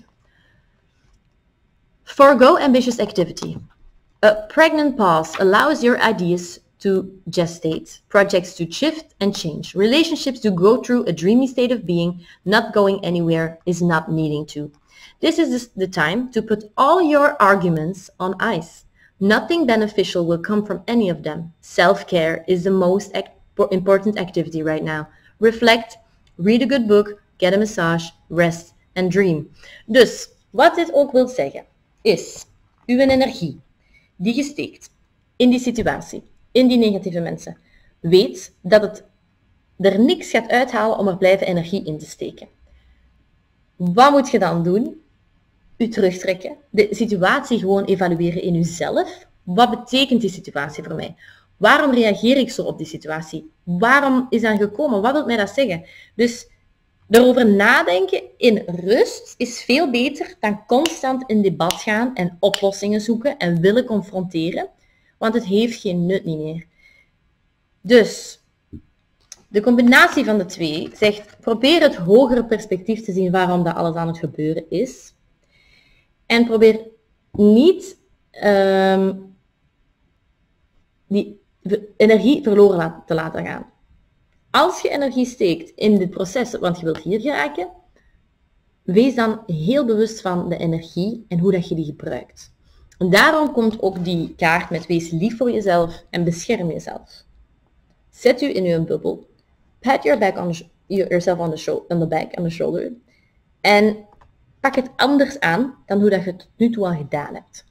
Forgo ambitious activity. A pregnant pause allows your ideas to gestate, projects to shift and change, relationships to go through a dreamy state of being, not going anywhere is not needing to. This is the time to put all your arguments on ice. Nothing beneficial will come from any of them. Self-care is the most ac- important activity right now. Reflect, read a good book, get a massage, rest and dream. Dus, wat dit ook wil zeggen, is uw energie die je steekt in die situatie, in die negatieve mensen. Weet dat het er niks gaat uithalen om er blijven energie in te steken. Wat moet je dan doen? U terugtrekken. De situatie gewoon evalueren in uzelf. Wat betekent die situatie voor mij? Waarom reageer ik zo op die situatie? Waarom is dat gekomen? Wat wil mij dat zeggen? Dus erover nadenken in rust is veel beter dan constant in debat gaan en oplossingen zoeken en willen confronteren. Want het heeft geen nut niet meer. Dus, De combinatie van de twee zegt, probeer het hogere perspectief te zien waarom dat alles aan het gebeuren is. En probeer niet um, die energie verloren te laten gaan. Als je energie steekt in dit proces, want je wilt hier geraken, wees dan heel bewust van de energie en hoe dat je die gebruikt. En daarom komt ook die kaart met wees lief voor jezelf en bescherm jezelf. Zet u in uw bubbel. Pat your back on the, yourself on the, show, on the back, on the shoulder. En pak het anders aan dan hoe dat je het tot nu toe al gedaan hebt.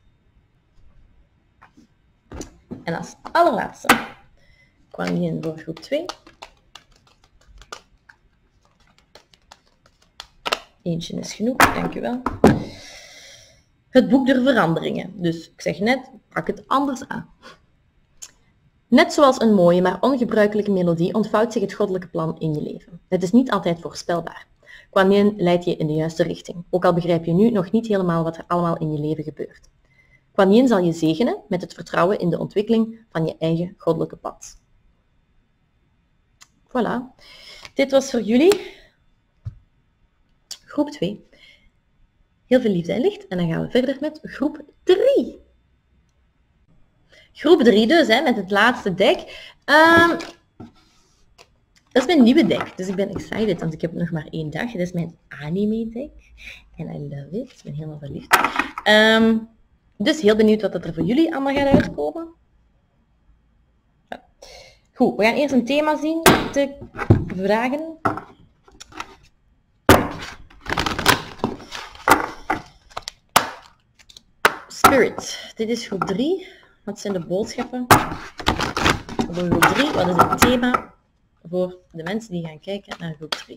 En als allerlaatste kwam je in voor groep twee. Eentje is genoeg, dankjewel. Het boek der veranderingen. Dus ik zeg net, pak het anders aan. Net zoals een mooie, maar ongebruikelijke melodie ontvouwt zich het goddelijke plan in je leven. Het is niet altijd voorspelbaar. Kuan Yin leidt je in de juiste richting, ook al begrijp je nu nog niet helemaal wat er allemaal in je leven gebeurt. Kuan Yin zal je zegenen met het vertrouwen in de ontwikkeling van je eigen goddelijke pad. Voilà. Dit was voor jullie groep twee. Heel veel liefde en licht. En dan gaan we verder met groep drie. Groep drie dus, hè, met het laatste deck. Um, dat is mijn nieuwe deck. Dus ik ben excited, want ik heb nog maar één dag. Dit is mijn anime deck. En I love it. Ik ben helemaal verliefd. Um, dus heel benieuwd wat er voor jullie allemaal gaat uitkomen. Ja. Goed, we gaan eerst een thema zien te vragen. Spirit, dit is groep drie. Wat zijn de boodschappen voor groep drie? Wat is het thema voor de mensen die gaan kijken naar groep drie?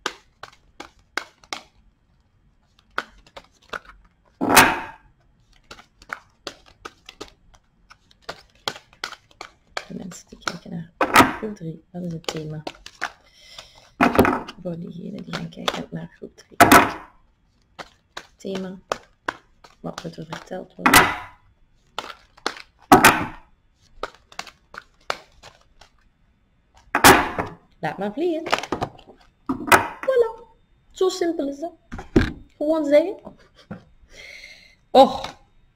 De mensen die kijken naar groep drie, wat is het thema voor diegenen die gaan kijken naar groep drie? Thema. Wat moet er verteld worden? Laat maar vliegen. Voilà. Zo simpel is dat. Gewoon zeggen. Och.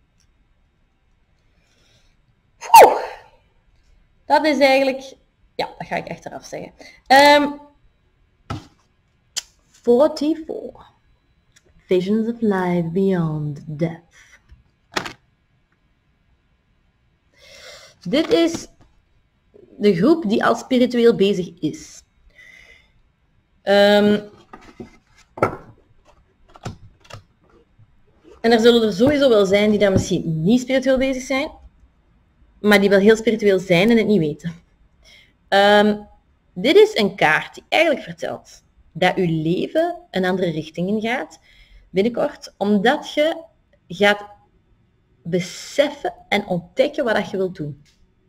Oeh. Dat is eigenlijk... Ja, dat ga ik echt eraf zeggen. Um, forty-four. Visions of life beyond death. Dit is de groep die al spiritueel bezig is. Um, en er zullen er sowieso wel zijn die daar misschien niet spiritueel bezig zijn, maar die wel heel spiritueel zijn en het niet weten. Um, dit is een kaart die eigenlijk vertelt dat uw leven een andere richting in gaat binnenkort, omdat je gaat beseffen en ontdekken wat je wilt doen.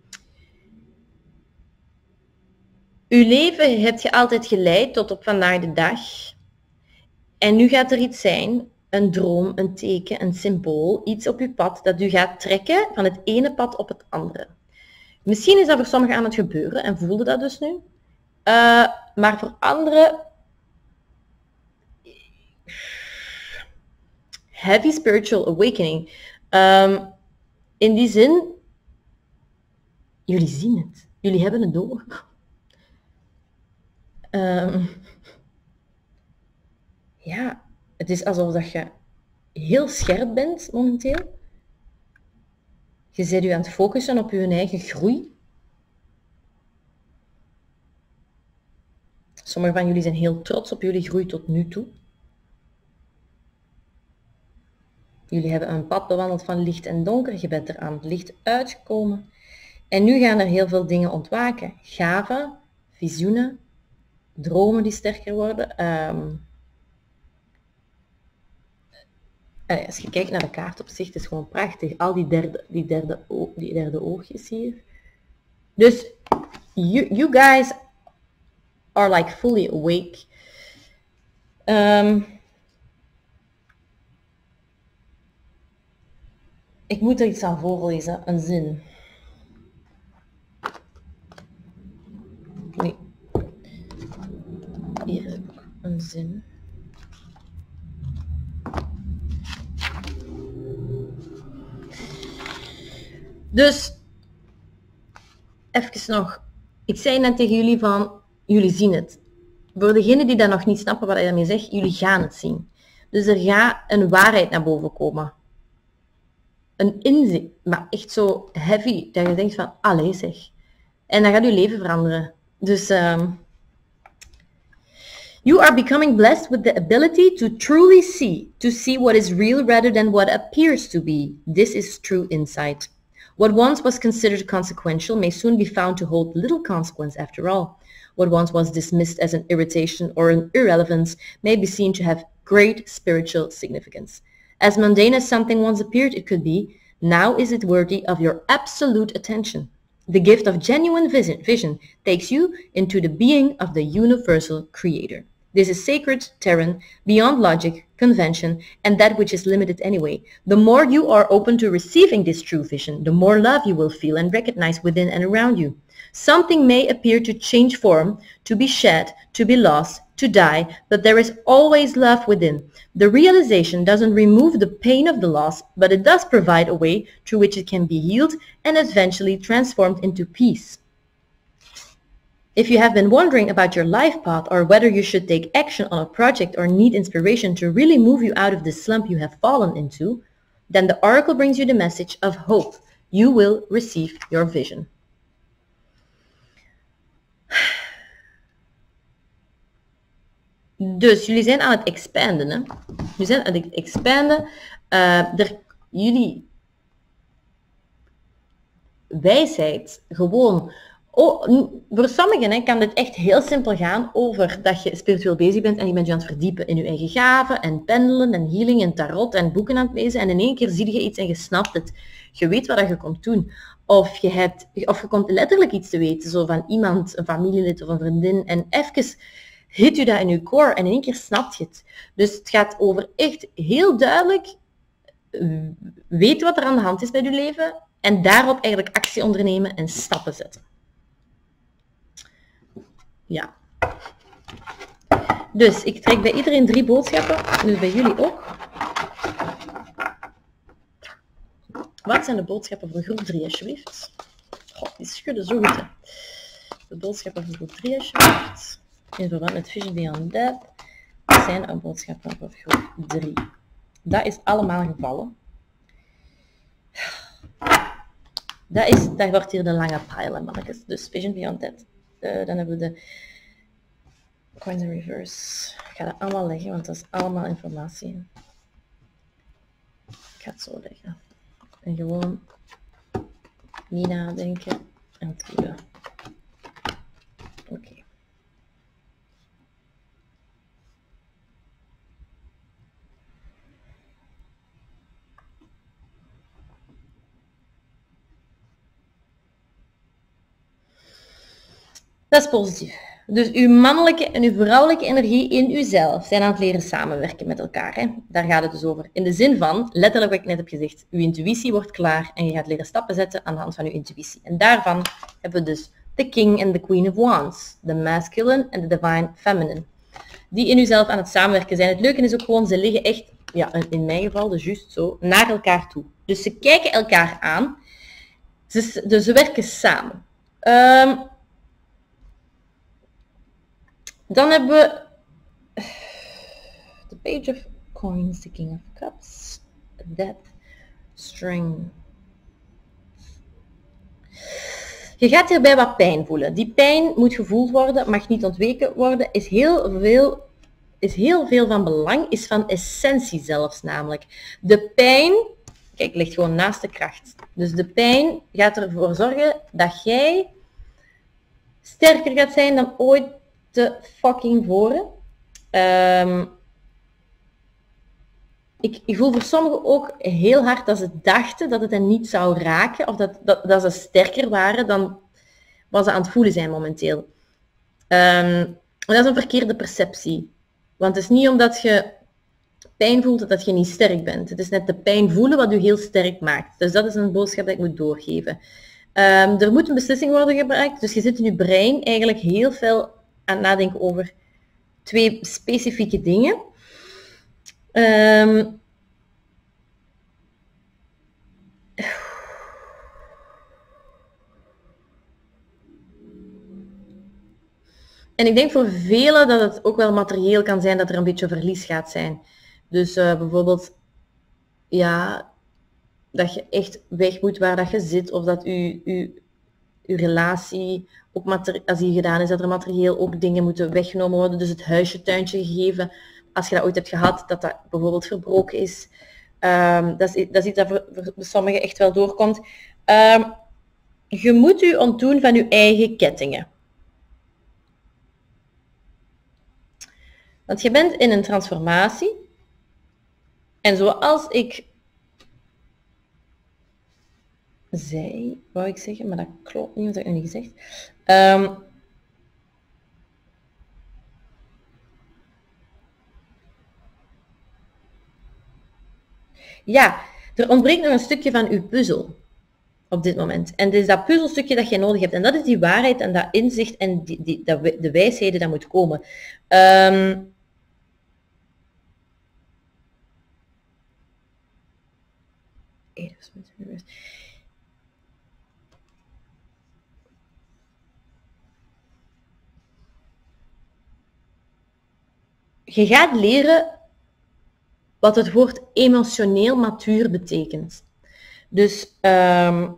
Uw leven heb je altijd geleid tot op vandaag de dag. En nu gaat er iets zijn, een droom, een teken, een symbool, iets op uw pad dat u gaat trekken van het ene pad op het andere. Misschien is dat voor sommigen aan het gebeuren en voelde dat dus nu. Uh, maar voor anderen... Heavy spiritual awakening. Um, in die zin, jullie zien het. Jullie hebben het door. Um, ja, het is alsof dat je heel scherp bent momenteel. Je bent je aan het focussen op je eigen groei. Sommigen van jullie zijn heel trots op jullie groei tot nu toe. Jullie hebben een pad bewandeld van licht en donker. Je bent er aan het licht uitgekomen. En nu gaan er heel veel dingen ontwaken. Gaven, visioenen, dromen die sterker worden. Um, als je kijkt naar de kaart op zich, het is gewoon prachtig. Al die derde, die derde, die derde oogjes hier. Dus, you, you guys are like fully awake. Um, ik moet er iets aan voorlezen, een zin. Nee. Dus, even nog. Ik zei net tegen jullie van, jullie zien het. Voor degenen die dat nog niet snappen wat ik daarmee zeg, jullie gaan het zien. Dus er gaat een waarheid naar boven komen. Een inzicht, maar echt zo heavy, dat je denkt van, allee zeg. En dan gaat je leven veranderen. Dus, um, you are becoming blessed with the ability to truly see, to see what is real rather than what appears to be. This is true insight. What once was considered consequential may soon be found to hold little consequence after all. What once was dismissed as an irritation or an irrelevance may be seen to have great spiritual significance. As mundane as something once appeared it could be, now is it worthy of your absolute attention. The gift of genuine vision, vision takes you into the being of the universal creator. This is sacred terrain, beyond logic, convention, and that which is limited anyway. The more you are open to receiving this true vision, the more love you will feel and recognize within and around you. Something may appear to change form, to be shed, to be lost, to die, but there is always love within. The realization doesn't remove the pain of the loss, but it does provide a way through which it can be healed and eventually transformed into peace. If you have been wondering about your life path or whether you should take action on a project or need inspiration to really move you out of the slump you have fallen into, then the oracle brings you the message of hope. You will receive your vision. Dus jullie zijn aan het expanden, hè? Jullie zijn aan het expanden. Uh, er, jullie wijsheid, gewoon... Oh, voor sommigen hè, kan dit echt heel simpel gaan over dat je spiritueel bezig bent en je bent je aan het verdiepen in je eigen gaven en pendelen en healing en tarot en boeken aan het lezen en in één keer zie je iets en je snapt het. Je weet wat je komt doen. Of je, hebt, of je komt letterlijk iets te weten, zo van iemand, een familielid of een vriendin en even hit je dat in je core en in één keer snap je het. Dus het gaat over echt heel duidelijk weten wat er aan de hand is bij je leven en daarop eigenlijk actie ondernemen en stappen zetten. Ja. Dus ik trek bij iedereen drie boodschappen, dus bij jullie ook. Wat zijn de boodschappen voor groep drie, alsjeblieft? God, die schudden zo goed, hè. De boodschappen voor groep drie, alsjeblieft. In verband met Vision Beyond Death zijn er boodschappen voor groep drie. Dat is allemaal gevallen. Dat, is, dat wordt hier de lange pile, mannetjes. Dus Vision Beyond Death. Uh, dan hebben we de Coins in Reverse. Ik ga dat allemaal leggen, want dat is allemaal informatie. Ik ga het zo leggen. En gewoon niet nadenken en het voelen. Oké. Okay. Dat is positief. Dus uw mannelijke en uw vrouwelijke energie in uzelf zijn aan het leren samenwerken met elkaar. Hè? Daar gaat het dus over. In de zin van, letterlijk wat ik net heb gezegd, uw intuïtie wordt klaar en je gaat leren stappen zetten aan de hand van uw intuïtie. En daarvan hebben we dus de King en de Queen of Wands, de Masculine en de Divine Feminine, die in uzelf aan het samenwerken zijn. Het leuke is ook gewoon, ze liggen echt, ja, in mijn geval dus juist zo, naar elkaar toe. Dus ze kijken elkaar aan, ze, dus ze werken samen. Um, Dan hebben we de Page of Coins, the King of Cups, Death, String. Je gaat hierbij wat pijn voelen. Die pijn moet gevoeld worden, mag niet ontweken worden, is heel veel, is heel veel van belang, is van essentie zelfs namelijk. De pijn, kijk, ligt gewoon naast de kracht. Dus de pijn gaat ervoor zorgen dat jij sterker gaat zijn dan ooit te fucking voren. Um, ik, ik voel voor sommigen ook heel hard dat ze dachten dat het hen niet zou raken, of dat, dat, dat ze sterker waren dan wat ze aan het voelen zijn momenteel. Um, dat is een verkeerde perceptie. Want het is niet omdat je pijn voelt dat je niet sterk bent. Het is net de pijn voelen wat je heel sterk maakt. Dus dat is een boodschap dat ik moet doorgeven. Um, er moet een beslissing worden gebruikt, dus je zit in je brein eigenlijk heel veel aan het nadenken over twee specifieke dingen. Um, En ik denk voor velen dat het ook wel materieel kan zijn dat er een beetje verlies gaat zijn. Dus uh, bijvoorbeeld, ja, dat je echt weg moet waar dat je zit, of dat je, je, je relatie, ook als die gedaan is, dat er materieel ook dingen moeten weggenomen worden. Dus het huisje, tuintje gegeven, als je dat ooit hebt gehad, dat dat bijvoorbeeld verbroken is. Um, dat, is dat is iets dat voor, voor sommigen echt wel doorkomt. Um, je moet je ontdoen van je eigen kettingen. Want je bent in een transformatie. En zoals ik zei, wou ik zeggen, maar dat klopt niet, wat heb ik nog niet gezegd. Um, ja, er ontbreekt nog een stukje van uw puzzel op dit moment. En het is dat puzzelstukje dat je nodig hebt. En dat is die waarheid en dat inzicht en die, die, dat, de wijsheden dat moet komen. Um, je gaat leren wat het woord emotioneel matuur betekent. Dus um,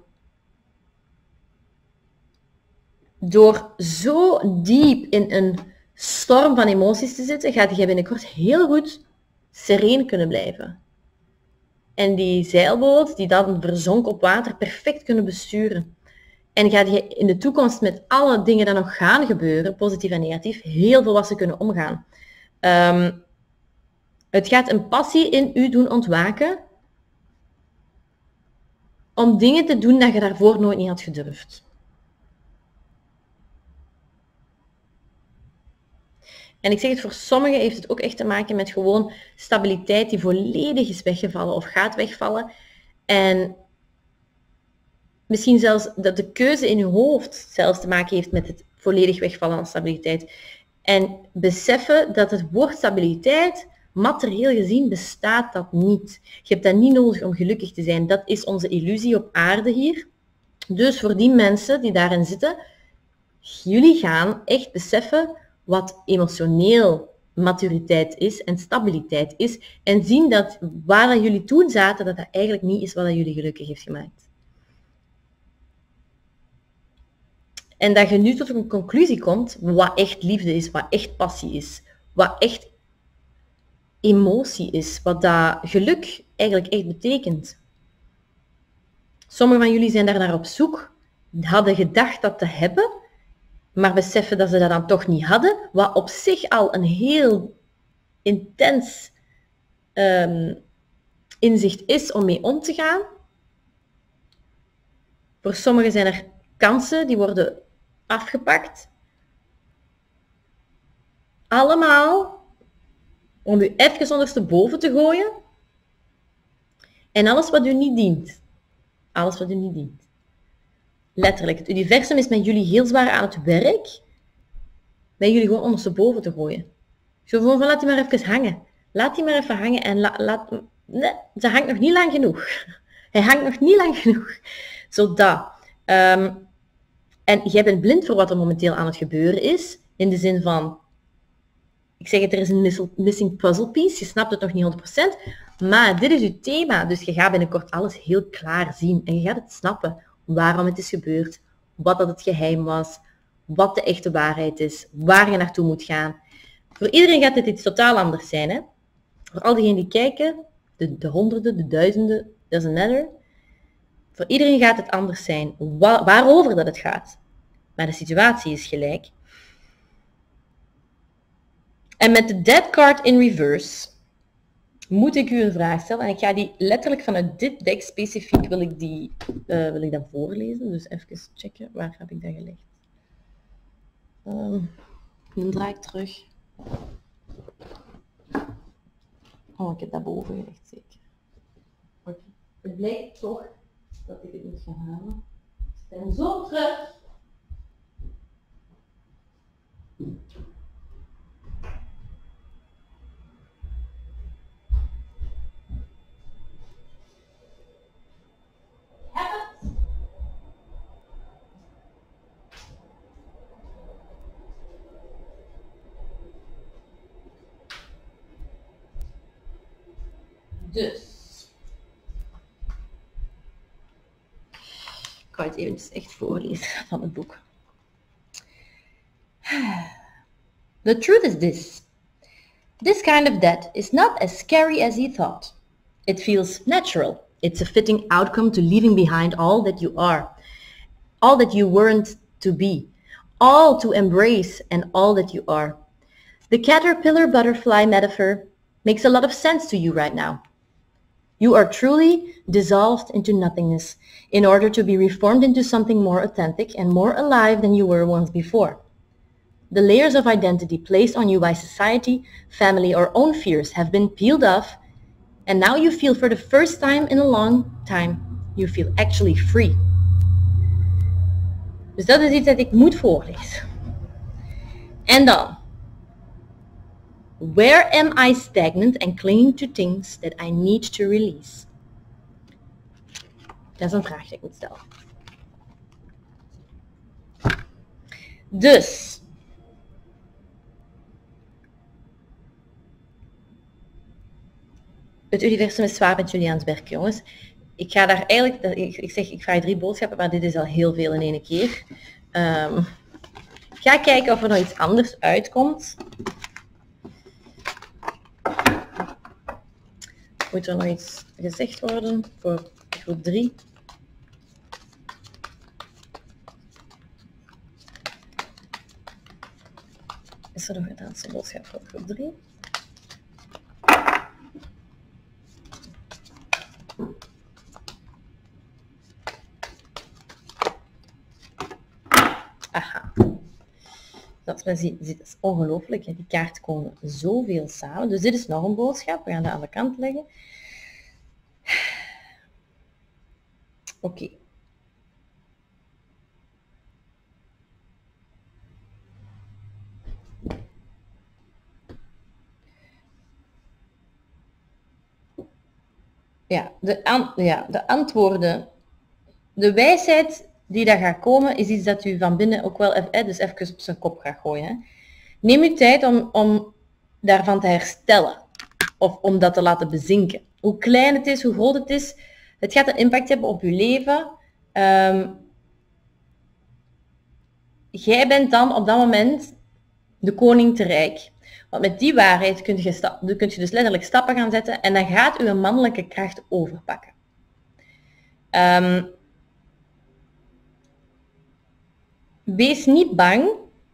door zo diep in een storm van emoties te zitten, gaat je binnenkort heel goed sereen kunnen blijven. En die zeilboot, die dan verzonk op water, perfect kunnen besturen. En gaat je in de toekomst met alle dingen die nog gaan gebeuren, positief en negatief, heel volwassen kunnen omgaan. Um, het gaat een passie in u doen ontwaken om dingen te doen dat je daarvoor nooit niet had gedurfd. En ik zeg het, voor sommigen heeft het ook echt te maken met gewoon stabiliteit die volledig is weggevallen of gaat wegvallen. En misschien zelfs dat de keuze in je hoofd zelfs te maken heeft met het volledig wegvallen van stabiliteit. En beseffen dat het woord stabiliteit, materieel gezien, bestaat dat niet. Je hebt dat niet nodig om gelukkig te zijn. Dat is onze illusie op aarde hier. Dus voor die mensen die daarin zitten, jullie gaan echt beseffen wat emotioneel maturiteit is en stabiliteit is. En zien dat waar jullie toen zaten, dat dat eigenlijk niet is wat jullie gelukkig heeft gemaakt. En dat je nu tot een conclusie komt wat echt liefde is, wat echt passie is, wat echt emotie is, wat dat geluk eigenlijk echt betekent. Sommigen van jullie zijn daar naar op zoek, hadden gedacht dat te hebben, maar beseffen dat ze dat dan toch niet hadden, wat op zich al een heel intens um, inzicht is om mee om te gaan. Voor sommigen zijn er kansen die worden afgepakt. Allemaal om u even ondersteboven te gooien. En alles wat u niet dient. Alles wat u niet dient. Letterlijk, het universum is met jullie heel zwaar aan het werk. Met jullie gewoon ondersteboven te gooien. Zo gewoon van, laat die maar even hangen. Laat die maar even hangen en la, laat... Nee, ze hangt nog niet lang genoeg. Hij hangt nog niet lang genoeg. Zodat... Um, en jij bent blind voor wat er momenteel aan het gebeuren is. In de zin van... Ik zeg het, er is een missing puzzle piece. Je snapt het nog niet honderd procent. Maar dit is je thema. Dus je gaat binnenkort alles heel klaar zien. En je gaat het snappen. Waarom het is gebeurd. Wat dat het geheim was. Wat de echte waarheid is. Waar je naartoe moet gaan. Voor iedereen gaat dit iets totaal anders zijn. Hè? Voor al diegenen die kijken. De, de honderden, de duizenden. Doesn't matter. Voor iedereen gaat het anders zijn. Wa- waarover dat het gaat. Maar de situatie is gelijk. En met de Death Card in reverse moet ik u een vraag stellen. En ik ga die letterlijk vanuit dit deck specifiek wil ik die uh, wil ik dat voorlezen. Dus even checken. Waar heb ik dat gelegd? Um, dan draai ik terug. Oh, ik heb dat boven gelegd, zeker. Okay. Het blijkt toch dat ik het niet ga halen. Ik ben zo terug. Dus. Ik ga het even echt voorlezen van het boek. The truth is this. This kind of death is not as scary as he thought. It feels natural. It's a fitting outcome to leaving behind all that you are, all that you weren't to be, all to embrace and all that you are. The caterpillar butterfly metaphor makes a lot of sense to you right now. You are truly dissolved into nothingness in order to be reformed into something more authentic and more alive than you were once before. The layers of identity placed on you by society, family, or own fears have been peeled off, and now you feel for the first time in a long time, you feel actually free. Dus dat is iets dat ik moet voorlezen. En dan. Where am I stagnant and clinging to things that I need to release? Dat is een vraag die ik moet stellen. Dus. Het universum is zwaar met jullie aan het werk, jongens. Ik ga daar eigenlijk, ik, ik zeg, ik vraag drie boodschappen, maar dit is al heel veel in één keer. Um, ik ga kijken of er nog iets anders uitkomt. Moet er nog iets gezegd worden voor groep drie? Is er nog een laatste boodschap voor groep drie? Aha. Dat men ziet, dit is ongelooflijk. Die kaarten komen zoveel samen. Dus dit is nog een boodschap. We gaan dat aan de kant leggen. Oké. Okay. Ja, de, an ja, de antwoorden. De wijsheid die daar gaat komen, is iets dat u van binnen ook wel even, dus even op zijn kop gaat gooien. Hè. Neem uw tijd om, om daarvan te herstellen. Of om dat te laten bezinken. Hoe klein het is, hoe groot het is. Het gaat een impact hebben op uw leven. Um, jij bent dan op dat moment de koning te rijk. Want met die waarheid kun je, stap, kun je dus letterlijk stappen gaan zetten en dan gaat uw mannelijke kracht overpakken. Um, wees niet bang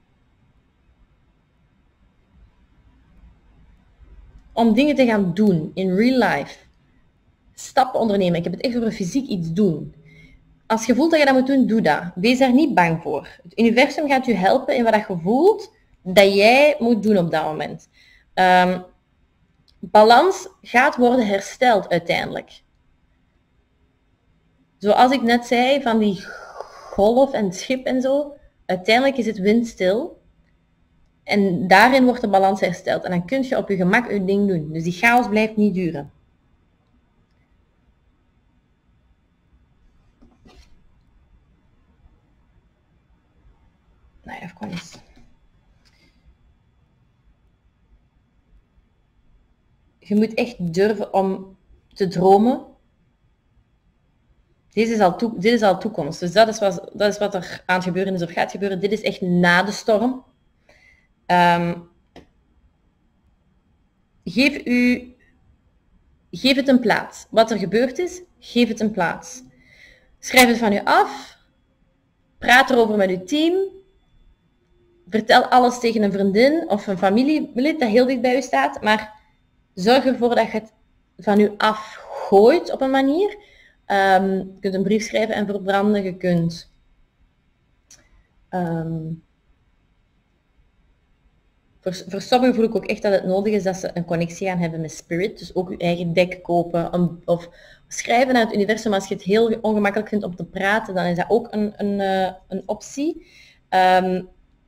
om dingen te gaan doen in real life. Stappen ondernemen. Ik heb het echt over fysiek iets doen. Als je voelt dat je dat moet doen, doe dat. Wees daar niet bang voor. Het universum gaat je helpen in wat je voelt dat jij moet doen op dat moment. Um, balans gaat worden hersteld uiteindelijk. Zoals ik net zei, van die golf en schip en zo. Uiteindelijk is het windstil. En daarin wordt de balans hersteld. En dan kun je op je gemak je ding doen. Dus die chaos blijft niet duren. Nou ja, even eens. Je moet echt durven om te dromen. Dit is al, toe, dit is al toekomst. Dus dat is, wat, dat is wat er aan het gebeuren is of gaat gebeuren. Dit is echt na de storm. Um, geef, u, geef het een plaats. Wat er gebeurd is, geef het een plaats. Schrijf het van u af. Praat erover met uw team. Vertel alles tegen een vriendin of een familielid dat heel dicht bij u staat. Maar zorg ervoor dat je het van u afgooit op een manier. Um, je kunt een brief schrijven en verbranden. Je kunt... Um, voor, voor sommigen voel ik ook echt dat het nodig is dat ze een connectie gaan hebben met spirit. Dus ook je eigen dek kopen. Um, of schrijven naar het universum. Als je het heel ongemakkelijk vindt om te praten, dan is dat ook een, een, uh, een optie. Um,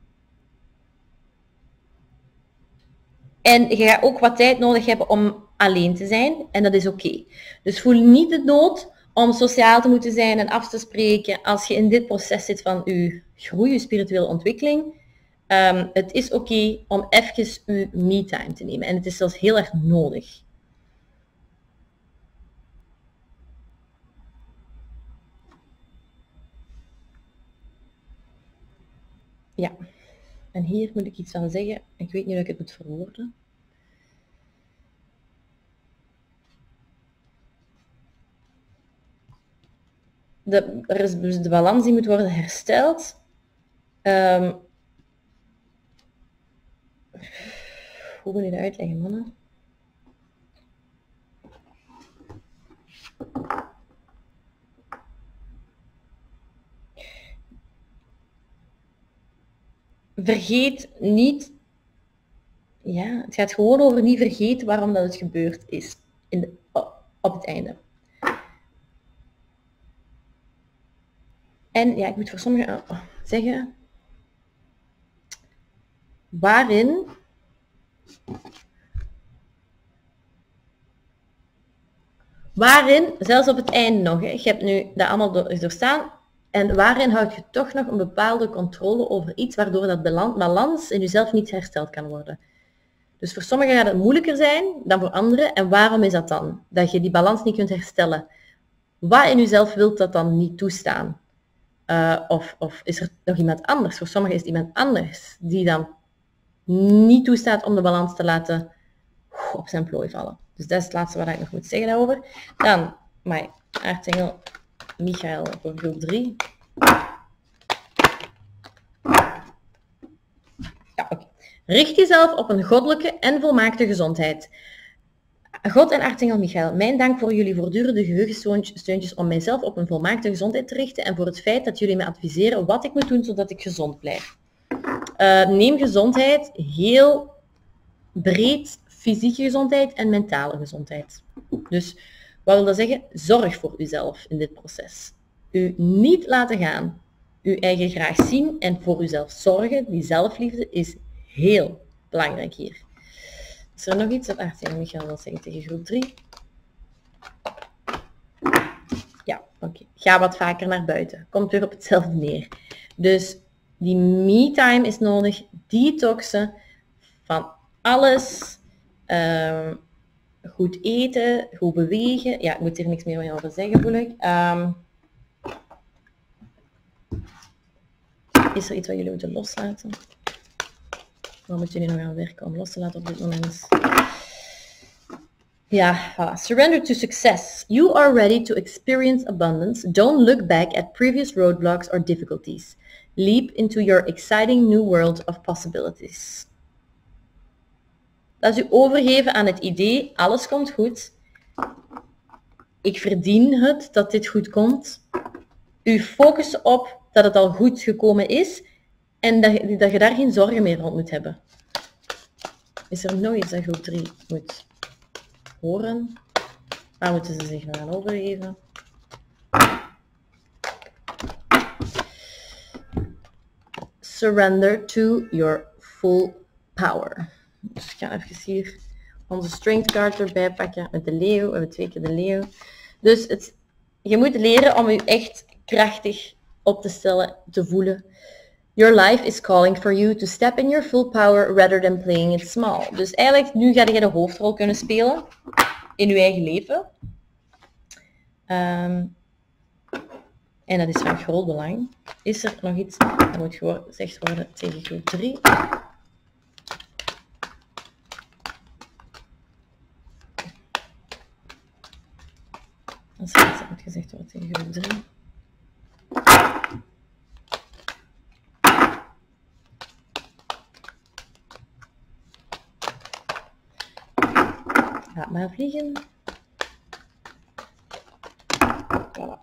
En je gaat ook wat tijd nodig hebben om alleen te zijn. En dat is oké. Okay. Dus voel niet de nood om sociaal te moeten zijn en af te spreken als je in dit proces zit van je groei, je spirituele ontwikkeling. Um, het is oké okay om even je me-time te nemen. En het is zelfs heel erg nodig. Ja, en hier moet ik iets van zeggen. Ik weet niet hoe ik het moet verwoorden. De, er is dus de balans die moet worden hersteld. Um, hoe moet je dat uitleggen, mannen? Vergeet niet... Ja, het gaat gewoon over niet vergeten waarom dat het gebeurd is. In de, op het einde. En ja, ik moet voor sommigen oh, zeggen... Waarin... Waarin, zelfs op het einde nog, hè, je hebt nu dat allemaal door, doorstaan, en waarin houd je toch nog een bepaalde controle over iets, waardoor dat balans in jezelf niet hersteld kan worden. Dus voor sommigen gaat het moeilijker zijn dan voor anderen. En waarom is dat dan? Dat je die balans niet kunt herstellen. Wat in jezelf wilt dat dan niet toestaan? Uh, of, of is er nog iemand anders? Voor sommigen is het iemand anders die dan niet toestaat om de balans te laten op zijn plooi vallen. Dus dat is het laatste wat ik nog moet zeggen daarover. Dan mijn aartsengel Michael voor groep drie. Ja, oké. Richt jezelf op een goddelijke en volmaakte gezondheid. God en aartsengel Michael, mijn dank voor jullie voortdurende geheugensteuntjes om mijzelf op een volmaakte gezondheid te richten en voor het feit dat jullie me adviseren wat ik moet doen zodat ik gezond blijf. Uh, neem gezondheid heel breed, fysieke gezondheid en mentale gezondheid. Dus wat wil dat zeggen? Zorg voor uzelf in dit proces. U niet laten gaan. Uw eigen graag zien en voor uzelf zorgen. Die zelfliefde is heel belangrijk hier. Is er nog iets dat aartsengel Michael wil zeggen tegen groep drie? Ja, oké. Okay. Ga wat vaker naar buiten. Komt weer op hetzelfde neer. Dus die me-time is nodig. Detoxen van alles. Um, goed eten, goed bewegen. Ja, ik moet hier niks meer over zeggen, voel ik. Um, is er iets wat jullie moeten loslaten? Waar moeten jullie nog aan werken om los te laten op dit moment? Ja, voilà. Surrender to success. You are ready to experience abundance. Don't look back at previous roadblocks or difficulties. Leap into your exciting new world of possibilities. Dat is u overgeven aan het idee, alles komt goed. Ik verdien het dat dit goed komt. U focussen op dat het al goed gekomen is en dat je, dat je daar geen zorgen meer rond moet hebben. Is er nog iets dat groep drie moet horen? Waar moeten ze zich nog aan overgeven? Surrender to your full power. Dus ik ga even hier onze strength card erbij pakken met de leeuw. We hebben twee keer de leeuw. Dus het, je moet leren om je echt krachtig op te stellen, te voelen. Your life is calling for you to step in your full power rather than playing it small. Dus eigenlijk, nu ga je de hoofdrol kunnen spelen in je eigen leven. Um, en dat is van groot belang. Is er nog iets dat moet gezegd worden tegen groep drie? Als er iets moet gezegd worden tegen groep drie. Laat maar vliegen. Voilà.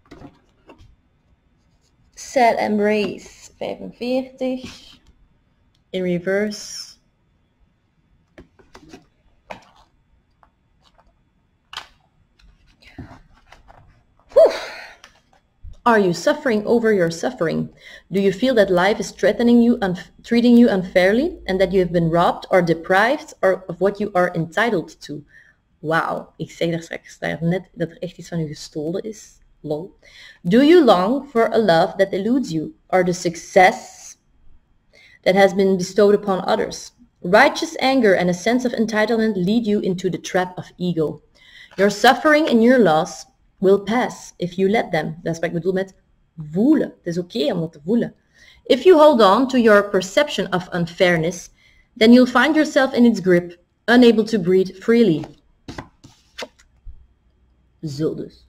Sad Embrace vijfenveertig. In reverse. Whew. Are you suffering over your suffering? Do you feel that life is threatening you and treating you unfairly and that you have been robbed or deprived or of what you are entitled to? Wauw, ik zeg daar straks daar net dat er echt iets van u gestolen is. Lol. Do you long for a love that eludes you or the success that has been bestowed upon others? Righteous anger and a sense of entitlement lead you into the trap of ego. Your suffering and your loss will pass if you let them. Dat is wat ik bedoel met voelen. Het is oké okay om dat te voelen. If you hold on to your perception of unfairness, then you'll find yourself in its grip, unable to breathe freely. Zo dus.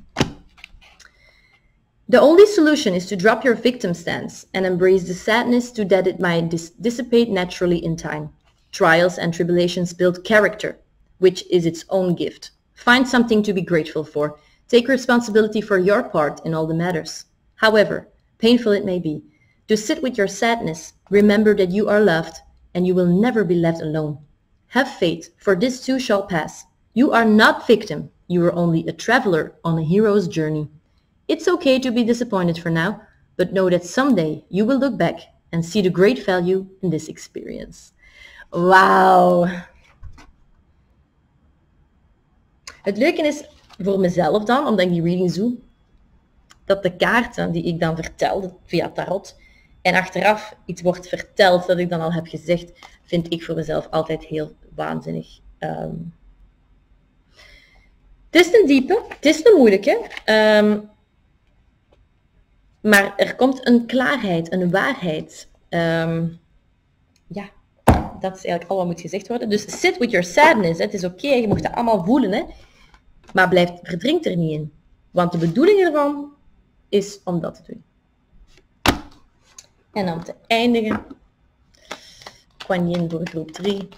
The only solution is to drop your victim stance and embrace the sadness so that it might dis dissipate naturally in time. Trials and tribulations build character, which is its own gift. Find something to be grateful for. Take responsibility for your part in all the matters. However painful it may be, to sit with your sadness, remember that you are loved and you will never be left alone. Have faith, for this too shall pass. You are not victim, you are only a traveler on a hero's journey. It's okay to be disappointed for now, but know that someday you will look back and see the great value in this experience. Wauw. Het leuke is voor mezelf dan, omdat ik die readings doe, dat de kaarten die ik dan vertel via tarot en achteraf iets wordt verteld dat ik dan al heb gezegd, vind ik voor mezelf altijd heel waanzinnig. Um, het is een diepe, het is een moeilijke, um, maar er komt een klaarheid, een waarheid. Um, ja, dat is eigenlijk al wat moet gezegd worden. Dus sit with your sadness, hè. Het is oké, okay, je mag dat allemaal voelen, hè. Maar blijf, verdrink er niet in. Want de bedoeling ervan is om dat te doen. En om te eindigen, Kuan Yin voor groep drie.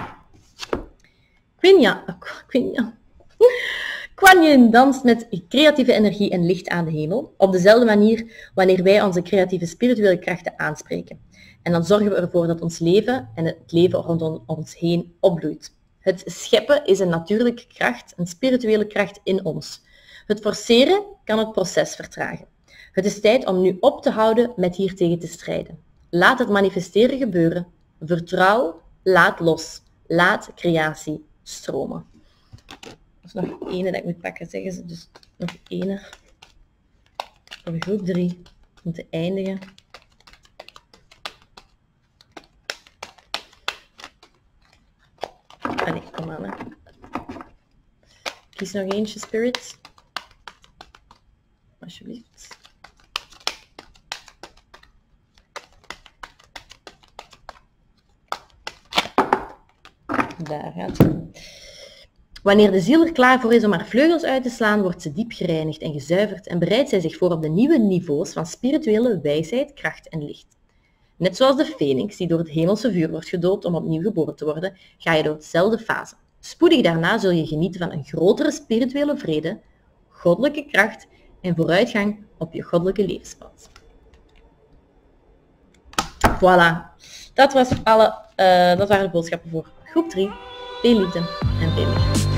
Quenya, Quenya. Kuan Yin danst met creatieve energie en licht aan de hemel, op dezelfde manier wanneer wij onze creatieve spirituele krachten aanspreken. En dan zorgen we ervoor dat ons leven en het leven rondom ons heen opbloeit. Het scheppen is een natuurlijke kracht, een spirituele kracht in ons. Het forceren kan het proces vertragen. Het is tijd om nu op te houden met hiertegen te strijden. Laat het manifesteren gebeuren. Vertrouw, laat los. Laat creatie stromen. Er is nog één dat ik moet pakken, zeggen ze. Dus nog één. Voor groep drie. Om te eindigen. Allee, kom aan. Hè. Kies nog eentje, Spirit. Alsjeblieft. Daar gaat ze. Wanneer de ziel er klaar voor is om haar vleugels uit te slaan, wordt ze diep gereinigd en gezuiverd en bereidt zij zich voor op de nieuwe niveaus van spirituele wijsheid, kracht en licht. Net zoals de feniks die door het hemelse vuur wordt gedoopt om opnieuw geboren te worden, ga je door dezelfde fase. Spoedig daarna zul je genieten van een grotere spirituele vrede, goddelijke kracht en vooruitgang op je goddelijke levenspad. Voilà, dat, was alle, uh, dat waren de boodschappen voor groep drie. Veel liefde en veel licht.